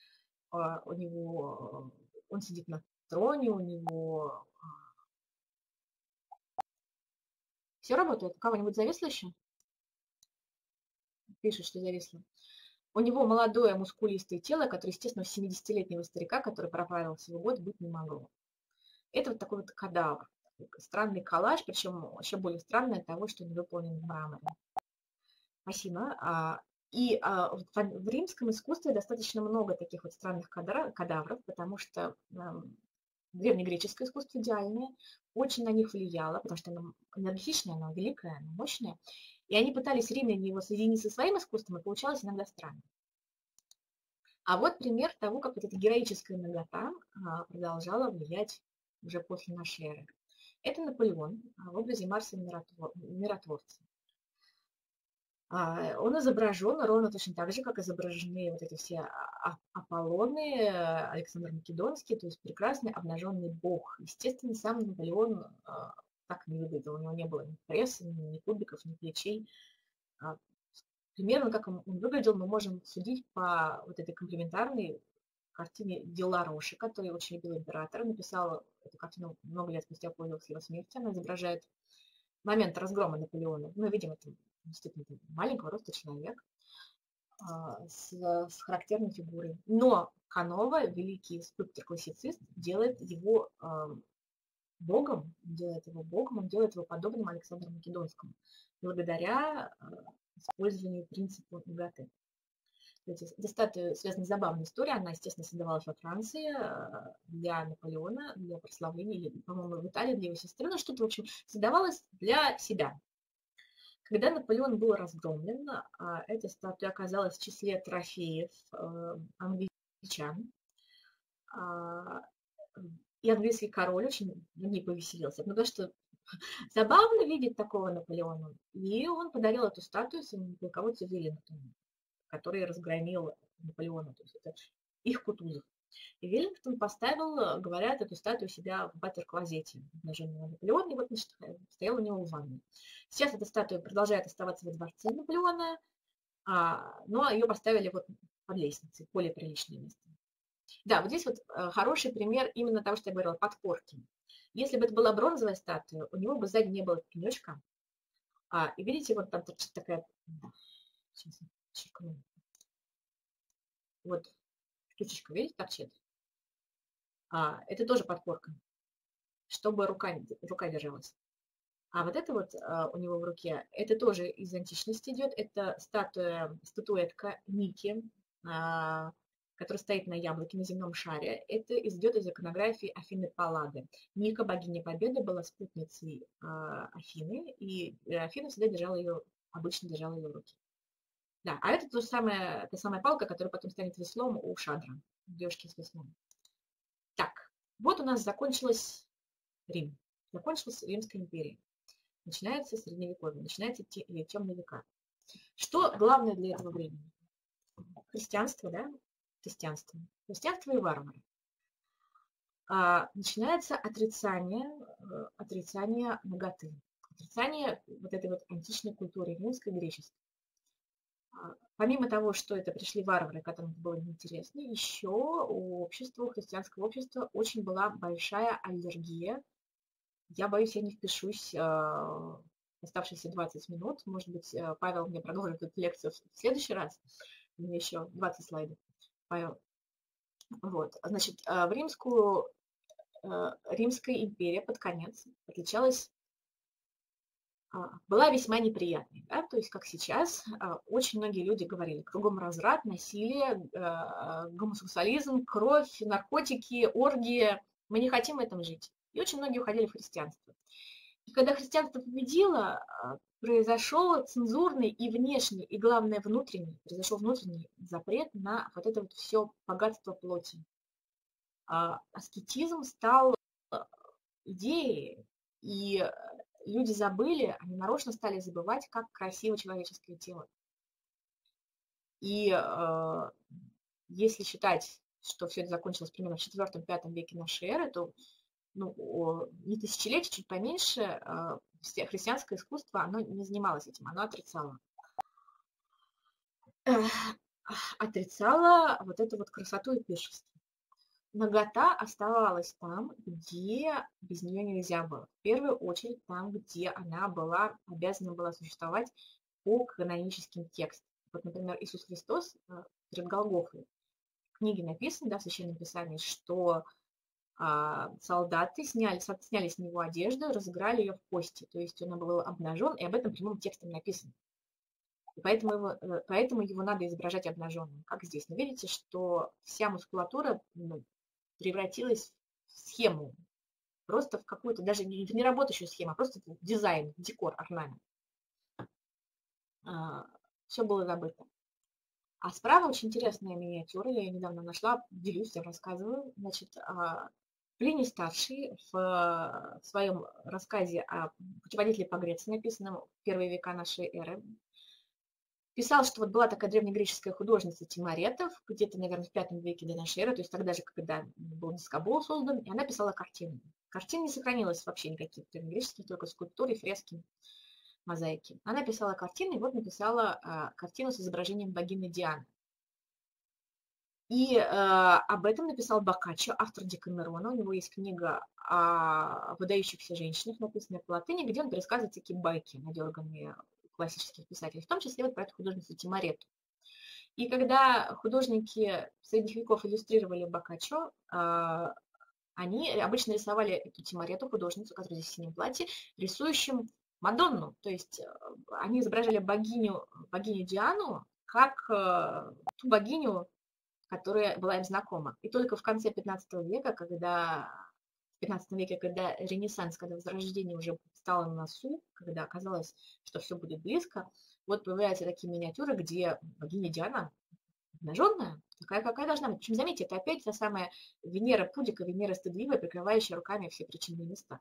Он сидит на троне, у него... Все работает? У кого-нибудь зависло еще? Пишет, что зависло. У него молодое мускулистое тело, которое, естественно, у 70-летнего старика, который проправил всего год, быть не могло. Это вот такой вот кадавр, странный коллаж, причем еще более странный от того, что он выполнен в мраморе. Спасибо. И в римском искусстве достаточно много таких вот странных кадавров, потому что древнегреческое искусство идеальное очень на них влияло, потому что оно энергичное, оно великое, оно мощное. И они пытались, римляне, его соединить со своим искусством, и получалось иногда странно. А вот пример того, как вот эта героическая нагота продолжала влиять уже после нашей эры. Это Наполеон в образе Марса Миротворца. Он изображен ровно точно так же, как изображены вот эти все Аполлоны, Александр Македонский, то есть прекрасный обнаженный бог. Естественно, сам Наполеон так не выглядел, у него не было ни пресса, ни кубиков, ни плечей. примерно как он выглядел, мы можем судить по вот этой комплементарной картине Делароши, который очень любил императора, написал эту картину много лет спустя после его смерти. Она изображает момент разгрома Наполеона. Мы видим, это действительно маленького роста человек с характерной фигурой. Но Канова, великий скульптор-классицист, делает его богом, он делает его подобным Александру Македонскому, благодаря использованию принципа наготы. Эта статуя связана с забавной историей. Она, естественно, создавалась во Франции для Наполеона, для прославления, или, по-моему, в Италии для его сестры, но что-то, в общем, создавалось для себя. Когда Наполеон был разгромлен, эта статуя оказалась в числе трофеев англичан. И английский король очень на ней повеселился, потому что забавно видеть такого Наполеона. И он подарил эту статую своему полководцу Веллингтону, который разгромил Наполеона, то есть это их Кутузов. И Веллингтон поставил, говорят, эту статую у себя в батер-клозете, обнаженного Наполеона, и вот стоял у него в ванной. Сейчас эта статуя продолжает оставаться во дворце Наполеона, но ее поставили вот под лестницей, более приличное место. Да, вот здесь вот хороший пример именно того, что я говорила, подпорки. Если бы это была бронзовая статуя, у него бы сзади не было пенечка. И видите, вот там такая... Сейчас я чекну. Вот штучечка, видите, торчит? Это тоже подпорка, чтобы рука держалась. А вот это вот у него в руке, это тоже из античности идет. Это статуэтка Ники, которая стоит на яблоке, на земном шаре. Это идет из иконографии Афины Паллады. Ника, богиня Победы, была спутницей Афины, и Афина всегда обычно держала ее в руке. Да, а это та самая палка, которая потом станет веслом у Шадра, девушки с веслом. Так, вот у нас закончилась Рим, закончилась Римская империя. Начинается Средневековье, начинается темные века. Что главное для этого времени? Христианство, да? Христианство и варвары. Начинается отрицание наготы, отрицание вот этой вот античной культуры римской, греческой. Помимо того, что это пришли варвары, которым это было неинтересно, еще у христианского общества очень была большая аллергия. Я боюсь, я не впишусь в оставшиеся 20 минут. Может быть, Павел мне продолжит эту лекцию в следующий раз. У меня еще 20 слайдов. Павел. Вот. Значит, Римская империя под конец отличалась, была весьма неприятной. Да? То есть, как сейчас, очень многие люди говорили, кругом разврат, насилие, гомосексуализм, кровь, наркотики, оргии. Мы не хотим в этом жить. И очень многие уходили в христианство. И когда христианство победило, произошел цензурный и внешний, и главное произошел внутренний запрет на вот это вот все богатство плоти. Аскетизм стал идеей, и люди забыли, они нарочно стали забывать, как красиво человеческое тело. И если считать, что все это закончилось примерно в IV-V веке нашей эры, то не тысячелетия, чуть поменьше, христианское искусство, оно не занималось этим, оно отрицало вот эту вот красоту и пиршество. Нагота оставалась там, где без нее нельзя было. В первую очередь там, где она обязана была существовать по каноническим текстам. Вот, например, Иисус Христос перед Голгофой. В книге написано, да, в Священном Писании, что солдаты сняли с него одежду, разыграли ее в кости. То есть он был обнажен, и об этом прямым текстом написано. И поэтому его надо изображать обнаженным, как здесь. Но видите, что вся мускулатура превратилась в схему, просто в какую-то, даже не работающую схему, а просто дизайн, декор, орнамент. Все было забыто. А справа очень интересная миниатюра, я ее недавно нашла, делюсь, я рассказываю. Значит, Плиний Старший в своем рассказе о путеводителе по Греции, написанном в первые века нашей эры, писал, что вот была такая древнегреческая художница Тимаретов, где-то, наверное, в V веке до нашей эры, то есть тогда же, когда был Дискобол создан, и она писала картины. Картин не сохранилось вообще никаких древнегреческих, только скульптуры, фрески. мозаики. Она писала картины, и вот написала картину с изображением богини Дианы. И об этом написал Боккаччо, автор Декамерона. У него есть книга о выдающихся женщинах, написанная по латыни, где он пересказывает такие байки, надерганные классических писателей, в том числе вот про эту художницу Тимаретту. И когда художники средних веков иллюстрировали Боккаччо, они обычно рисовали эту Тимаретту, художницу, которая здесь в синем платье, рисующим Мадонну. То есть они изображали богиню Диану как ту богиню, которая была им знакома. И только в конце 15 века, когда Ренессанс, когда Возрождение уже стало на носу, когда оказалось, что все будет близко, вот появляются такие миниатюры, где богиня Диана обнаженная, такая, какая должна быть. Причем, заметьте, это опять та самая Венера пудика, Венера стыдливая, прикрывающая руками все причинные места.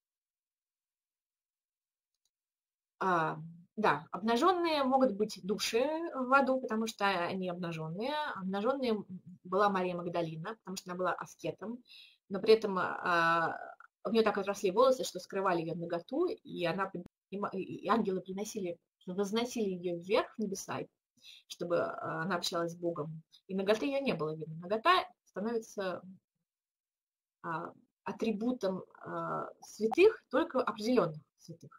Да, обнаженные могут быть души в аду, потому что они обнаженные. Обнаженные была Мария Магдалина, потому что она была аскетом, но при этом у нее так отросли волосы, что скрывали ее наготу, и ангелы возносили ее вверх в небеса, чтобы она общалась с Богом. И наготы ее не было видно. Нагота становится атрибутом святых, только определенных святых.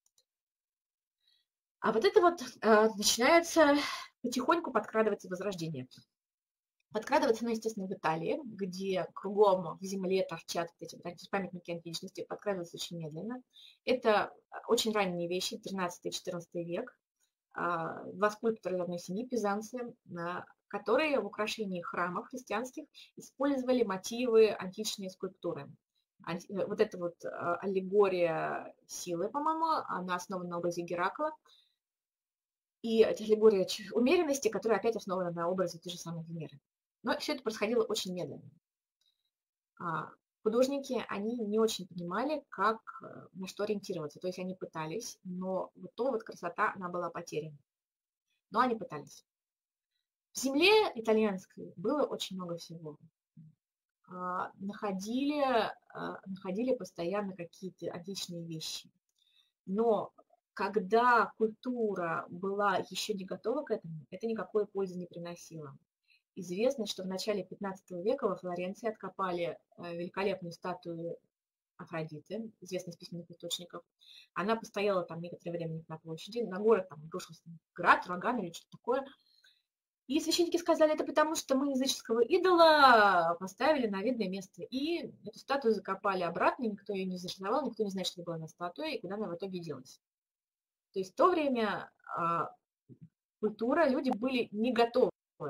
А вот это вот начинается потихоньку подкрадываться Возрождение. Подкрадываться, естественно, в Италии, где кругом в земле торчат эти памятники античности, подкрадывается очень медленно. Это очень ранние вещи, 13-14 век. Два скульптора из одной семьи, пизанцы, которые в украшении храмов христианских использовали мотивы античной скульптуры. Вот эта вот аллегория силы, по-моему, она основана на образе Геракла. И это аллегория умеренности, которая опять основана на образе той же самой Венеры. Но все это происходило очень медленно. Художники, они не очень понимали, на что ориентироваться. То есть они пытались, но вот то вот красота, она была потеряна. Но они пытались. В земле итальянской было очень много всего. Находили постоянно какие-то античные вещи. Но когда культура была еще не готова к этому, это никакой пользы не приносило. Известно, что в начале 15 века во Флоренции откопали великолепную статую Афродиты, известной из письменных источников. Она постояла там некоторое время на площади, на город там обрушился град, ураган или что-то такое. И священники сказали, это потому, что мы языческого идола поставили на видное место. И эту статую закопали обратно, никто ее не зарисовал, никто не знает, что была на статуе и куда она в итоге делась. То есть в то время культура, люди были не готовы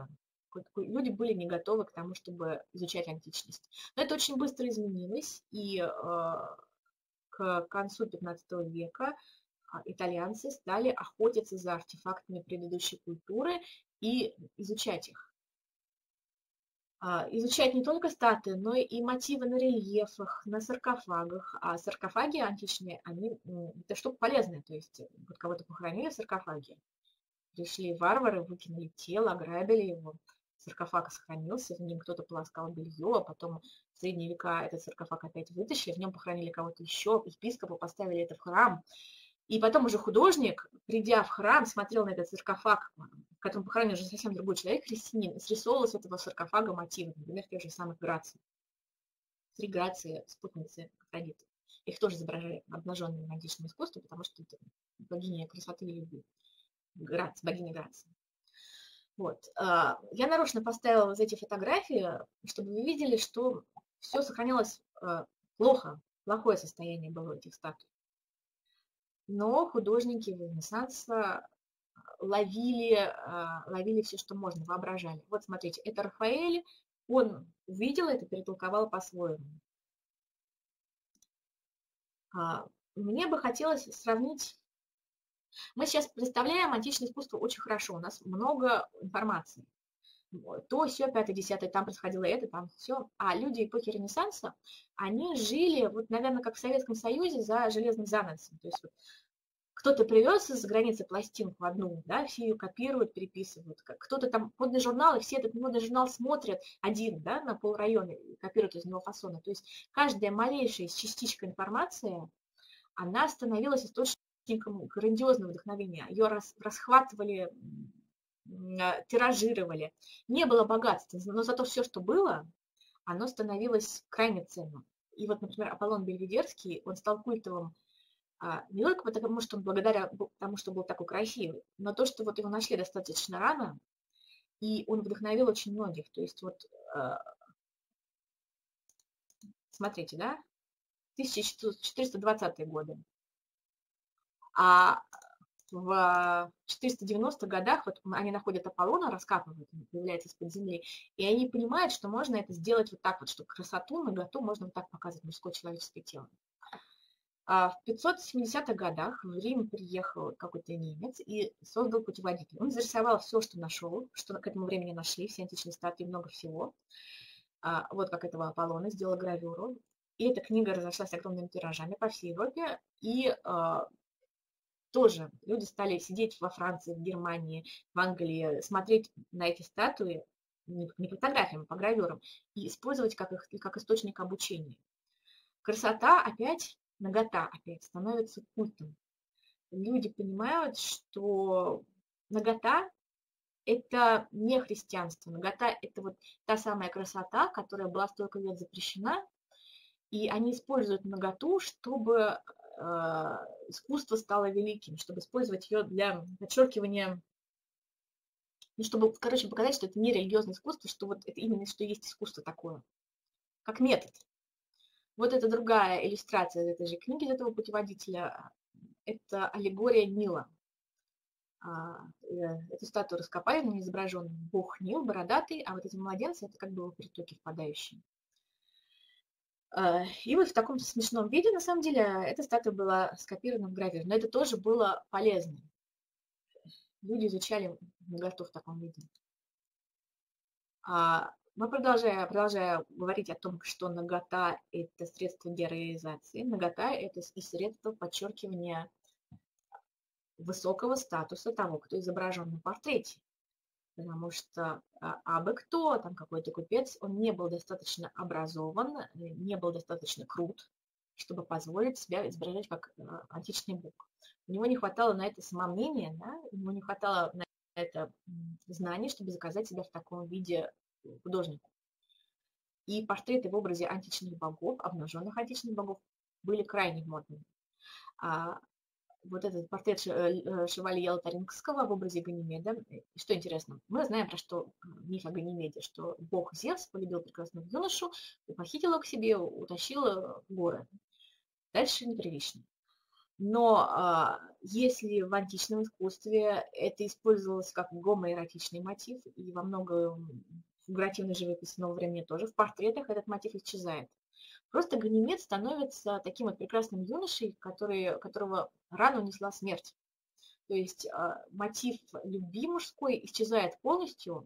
к тому, чтобы изучать античность. Но это очень быстро изменилось, и к концу 15 века итальянцы стали охотиться за артефактами предыдущей культуры и изучать их. Изучать не только статуи, но и мотивы на рельефах, на саркофагах. А саркофаги античные, это штука полезная. То есть вот кого-то похоронили в саркофаге, пришли варвары, выкинули тело, ограбили его. Саркофаг сохранился, в нем кто-то полоскал белье, а потом в средние века этот саркофаг опять вытащили, в нем похоронили кого-то еще, епископы поставили это в храм. И потом уже художник, придя в храм, смотрел на этот саркофаг, в котором похоронен уже совсем другой человек, христианин, срисовывал с этого саркофага мотивы, например, тех же самых граций. 3 грации, спутницы Афродиты. Их тоже изображали обнаженными в античном искусстве, потому что это богиня красоты и любви. Богиня Грации. Вот. Я нарочно поставила вот эти фотографии, чтобы вы видели, что все сохранялось плохое состояние было этих статуй. Но художники Ренессанса ловили все, что можно, воображали. Вот смотрите, это Рафаэль, он увидел это, перетолковал по-своему. Мне бы хотелось сравнить. Мы сейчас представляем античное искусство очень хорошо, у нас много информации. То, все, 5-10, там происходило это, там все. А люди эпохи Ренессанса, они жили, вот, наверное, как в Советском Союзе, за железным занавесом. То есть вот, кто-то привез из-за границы пластинку одну, да, все ее копируют, переписывают. Кто-то там модный журнал, и все этот модный журнал смотрят один, да, на полрайона, и копируют из него фасоны. То есть каждая малейшая частичка информации, она становилась источником грандиозного вдохновения. Ее расхватывали, тиражировали. Не было богатства, но зато все, что было, оно становилось крайне ценным. И вот, например, Аполлон Бельведерский, он стал культовым не только потому, что он благодаря тому, что был такой красивый, но то, что вот его нашли достаточно рано, и он вдохновил очень многих. То есть вот, смотрите, да, 1420-е годы. А в 490-х годах вот они находят Аполлона, раскапывают, он появляется из-под земли, и они понимают, что можно это сделать вот так вот, что красоту, наготу можно вот так показывать, мужское человеческое тело. В 570-х годах в Рим приехал какой-то немец и создал путеводитель. Он зарисовал все, что нашел, что к этому времени нашли, все античные статуи, много всего. Вот как этого Аполлона, сделал гравюру. И эта книга разошлась огромными тиражами по всей Европе, и тоже люди стали сидеть во Франции, в Германии, в Англии, смотреть на эти статуи, не фотографиями, а по гравюрам, и использовать как источник обучения. Красота опять, нагота опять становится культом. Люди понимают, что нагота – это не христианство. Нагота – это вот та самая красота, которая была столько лет запрещена, и они используют наготу, чтобы искусство стало великим, чтобы использовать ее для подчеркивания, ну, чтобы, короче, показать, что это не религиозное искусство, что вот это именно что есть искусство такое, как метод. Вот это другая иллюстрация этой же книги, из этого путеводителя, это аллегория Нила. Эту статую раскопали, на ней изображен бог Нил, бородатый, а вот эти младенцы, это как бы в притоке впадающие. И вот в таком смешном виде, на самом деле, эта статуя была скопирована в гравюре. Но это тоже было полезно. Люди изучали наготу в таком виде. Мы продолжая говорить о том, что нагота – это средство героизации. Нагота – это и средство подчеркивания высокого статуса того, кто изображен на портрете. Потому что абы кто, там какой-то купец, он не был достаточно образован, не был достаточно крут, чтобы позволить себя изображать как античный бог. У него не хватало на это самомнения, да? У него не хватало на это знаний, чтобы заказать себя в таком виде художнику. И портреты в образе античных богов, обнаженных античных богов, были крайне модными. Вот этот портрет шевалье Лотарингского в образе Ганимеда. Что интересно, мы знаем про что миф о Ганимеде, что бог Зевс полюбил прекрасного юношу, похитил его к себе, утащил в горы. Дальше неприлично. Но если в античном искусстве это использовалось как гомоэротичный мотив, и во многом фигуративной живописи нового времени тоже, в портретах этот мотив исчезает. Просто Ганимед становится таким вот прекрасным юношей, которого рано унесла смерть. То есть мотив любви мужской исчезает полностью,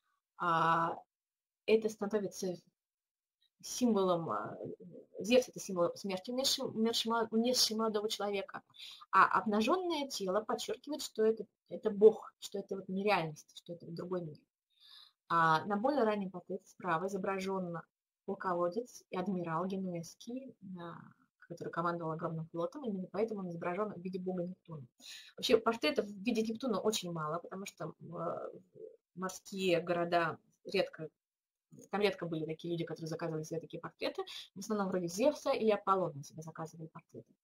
это становится символом, Зевс – это символ смерти умершего молодого человека, а обнаженное тело подчеркивает, что это Бог, что это вот нереальность, что это другой мир. А на более раннем портрете справа изображен полководец и адмирал Генуэзский, который командовал огромным флотом, именно поэтому он изображен в виде бога Нептуна. Вообще портретов в виде Нептуна очень мало, потому что морские города там редко были такие люди, которые заказывали себе такие портреты. В основном вроде Зевса или Аполлона себе заказывали портреты.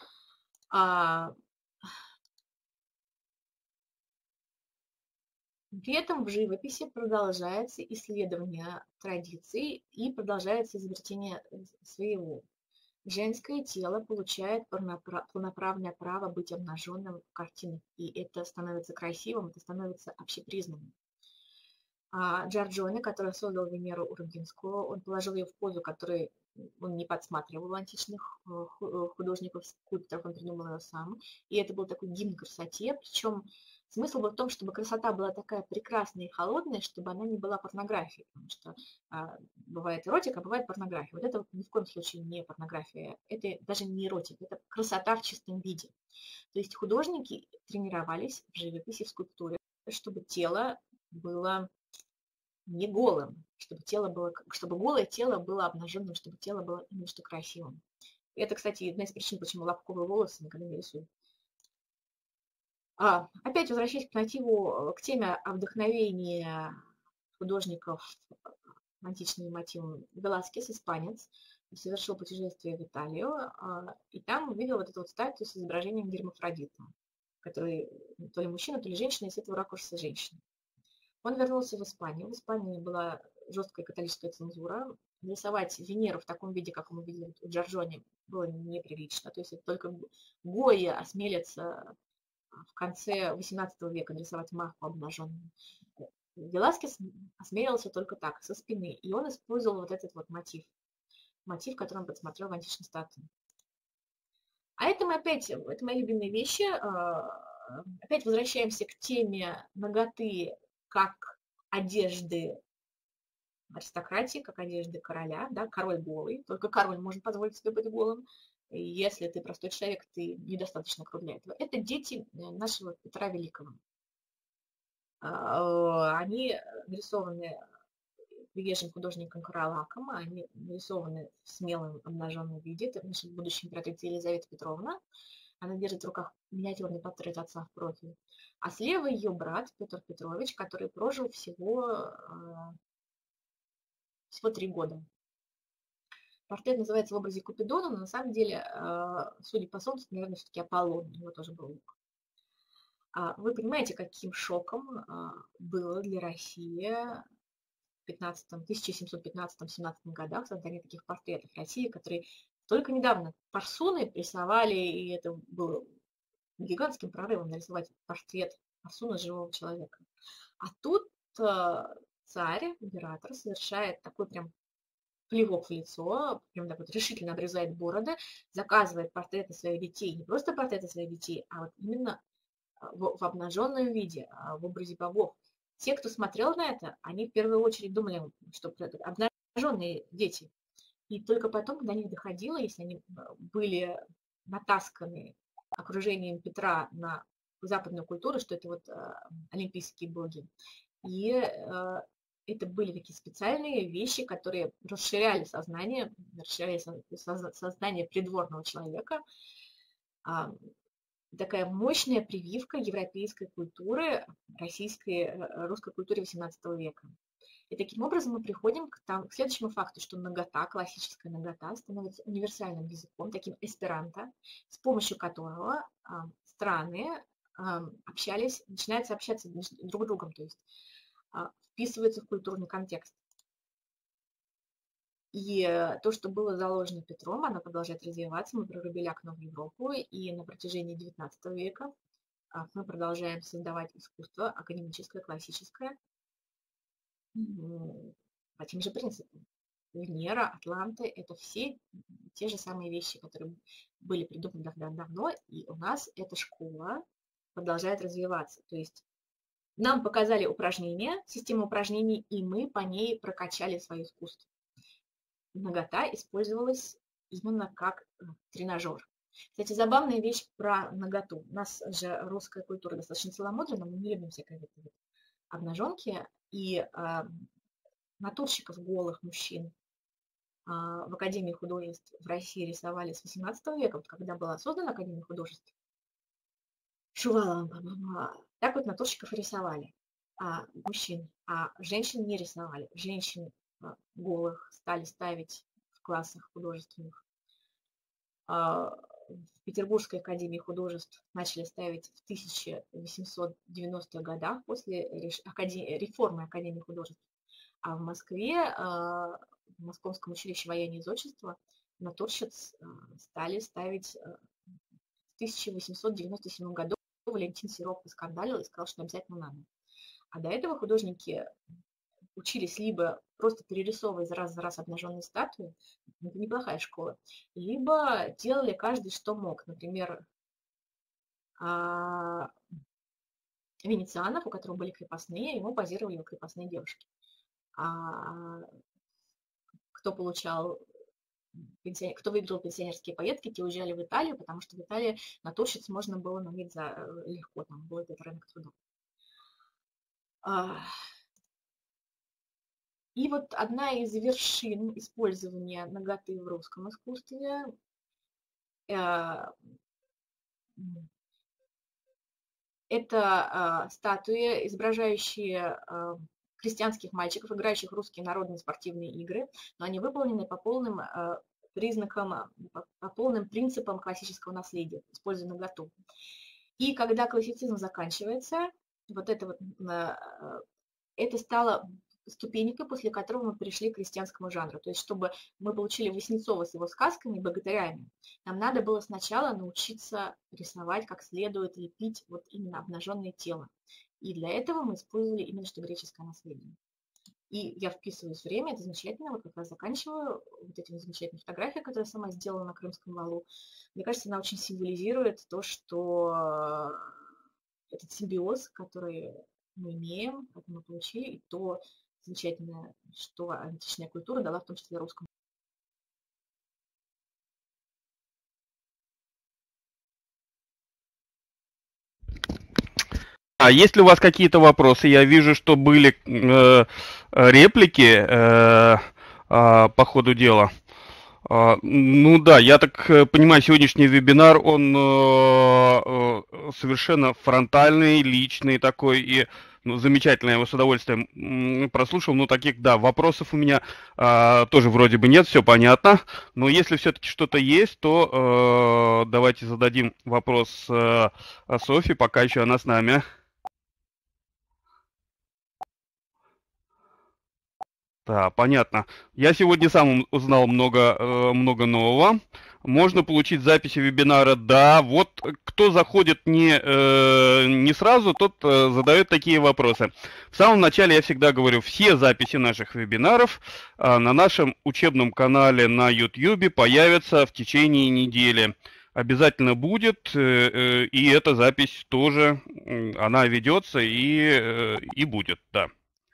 При этом в живописи продолжается исследование традиций и продолжается изобретение своего. Женское тело получает полноправное право быть обнаженным в картинах, и это становится красивым, это становится общепризнанным. Джорджоне, который создал Венеру Урбинскую, он положил ее в позу, которую он не подсматривал у античных художников, скульпторов, он придумал ее сам. И это был такой гимн красоте, причем смысл был в том, чтобы красота была такая прекрасная и холодная, чтобы она не была порнографией, потому что бывает эротика, а бывает порнография. Вот это вот ни в коем случае не порнография, это даже не эротика, это красота в чистом виде. То есть художники тренировались в живописи, в скульптуре, чтобы тело было не голым, чтобы голое тело было обнаженным, чтобы тело было именно что красивым. И это, кстати, одна из причин, почему лобковые волосы никогда не рисуют. Опять возвращаясь к мотиву, к теме о вдохновении художников античными мотивами, Веласкес, испанец, совершил путешествие в Италию, и там увидел вот эту вот статую с изображением Гермафродита, который то ли мужчина, то ли женщина, и с этого ракурса женщина. Он вернулся в Испанию. В Испании была жесткая католическая цензура. Рисовать Венеру в таком виде, как мы видели у Джорджони, было неприлично. То есть это только Гойи осмелятся в конце XVIII века нарисовать Марфу обнаженную. Веласкес осмелился только так, со спины. И он использовал вот этот вот мотив, который он подсмотрел в античной статуе. А это мы опять, это мои любимые вещи. Опять возвращаемся к теме наготы как одежды аристократии, как одежды короля, да, король голый, только король может позволить себе быть голым. И если ты простой человек, ты недостаточно крут для этого. Это дети нашего Петра Великого. Они нарисованы приезжим художником Каралаком, они нарисованы в смелом обнаженном виде. Это наша будущая императрица Елизавета Петровна. Она держит в руках миниатюрный портрет отца в профиль. А слева ее брат Петр Петрович, который прожил всего 3 года. Портрет называется «В образе Купидона», но на самом деле, судя по солнцу, наверное, все-таки Аполлон, у него тоже был лук. Вы понимаете, каким шоком было для России в 1715-17 годах создание таких портретов России, которые только недавно парсуны рисовали, и это было гигантским прорывом нарисовать портрет парсуна живого человека. А тут царь, император, совершает такой прям плевок в лицо, прям так вот решительно обрезает бороды, заказывает портреты своих детей, не просто портреты своих детей, а вот именно в обнаженном виде, в образе богов. Те, кто смотрел на это, они в первую очередь думали, что это обнаженные дети. И только потом до них доходило, если они были натасканы окружением Петра на западную культуру, что это вот олимпийские боги. И это были такие специальные вещи, которые расширяли сознание придворного человека. Такая мощная прививка европейской культуры, русской культуре XVIII века. И таким образом мы приходим к следующему факту, что нагота, классическая нагота, становится универсальным языком, таким эсперанто, с помощью которого страны начинают общаться друг с другом, то есть вписываются в культурный контекст. И то, что было заложено Петром, оно продолжает развиваться. Мы прорубили окно в Европу, и на протяжении XIX века мы продолжаем создавать искусство академическое, классическое, по тем же принципам. Венера, Атланты – это все те же самые вещи, которые были придуманы давно, и у нас эта школа продолжает развиваться. То есть нам показали упражнения, систему упражнений, и мы по ней прокачали свое искусство. Нагота использовалась именно как тренажер. Кстати, забавная вещь про наготу. У нас же русская культура достаточно целомудренная, мы не любим всякие обнаженки, и натурщиков голых мужчин в Академии художеств в России рисовали с XVIII века, вот когда была создана Академия художеств, Шуваловым, по-моему, так вот натурщиков рисовали мужчин, а женщин не рисовали. Женщин голых стали ставить в классах художественных. В Петербургской академии художеств начали ставить в 1890-х годах после реформы Академии художеств. А в Москве, в Московском училище вояния и зодчества натурщиц стали ставить в 1897 году. Валентин Серов поскандалил и сказал, что обязательно надо. А до этого художники учились либо просто перерисовывать раз за раз обнаженные статуи, это неплохая школа, либо делали каждый, что мог. Например, Венецианов, у которого были крепостные, ему позировали его крепостные девушки. Кто выиграл пенсионерские поездки, те уезжали в Италию, потому что в Италии натурщиц можно было нанять легко, там был этот рынок труда. И вот одна из вершин использования наготы в русском искусстве Это статуи, изображающие крестьянских мальчиков, играющих в русские народные спортивные игры, но они выполнены по полным признакам, по полным принципам классического наследия, используя наготу. И когда классицизм заканчивается, это стало ступенькой, после которого мы перешли к крестьянскому жанру. То есть, чтобы мы получили Васнецова с его сказками, богатырями, нам надо было сначала научиться рисовать как следует, лепить вот именно обнаженное тело. И для этого мы использовали именно что греческое наследие. И я вписываюсь в время, это замечательно, вот как раз заканчиваю вот этими замечательными фотографиями, которые я сама сделала на Крымском валу. Мне кажется, она очень символизирует то, что этот симбиоз, который мы имеем, как мы получили, и то замечательное, что античная культура дала в том числе русскому. А есть ли у вас какие-то вопросы? Я вижу, что были реплики по ходу дела. Ну да, я так понимаю, сегодняшний вебинар, он совершенно фронтальный, личный такой, и замечательно, я его с удовольствием прослушал. Ну, таких, да, вопросов у меня тоже вроде бы нет, все понятно. Но если все-таки что-то есть, то давайте зададим вопрос Софье, пока еще она с нами. Да, понятно. Я сегодня сам узнал много нового. Можно получить записи вебинара, да. Вот кто заходит не сразу, тот задает такие вопросы. В самом начале я всегда говорю, все записи наших вебинаров на нашем учебном канале на YouTube появятся в течение недели. Обязательно будет, и эта запись тоже, она ведется и будет, да.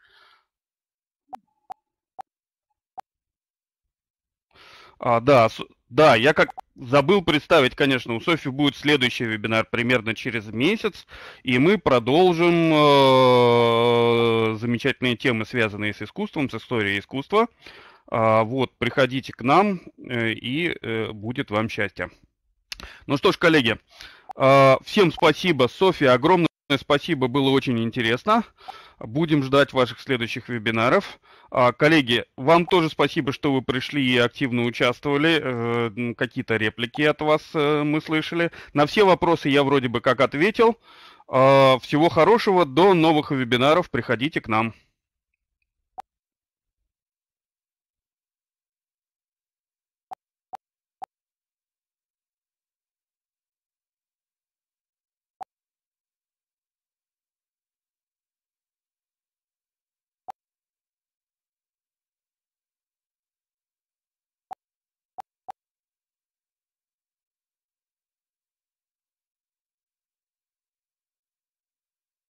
Да, я как забыл представить, конечно, у Софьи будет следующий вебинар примерно через месяц, и мы продолжим замечательные темы, связанные с искусством, с историей искусства. Вот, приходите к нам, и будет вам счастье. Ну что ж, коллеги, всем спасибо, Софья, огромное спасибо, было очень интересно. Будем ждать ваших следующих вебинаров. Коллеги, вам тоже спасибо, что вы пришли и активно участвовали. Какие-то реплики от вас мы слышали. На все вопросы я вроде бы как ответил. Всего хорошего, до новых вебинаров. Приходите к нам.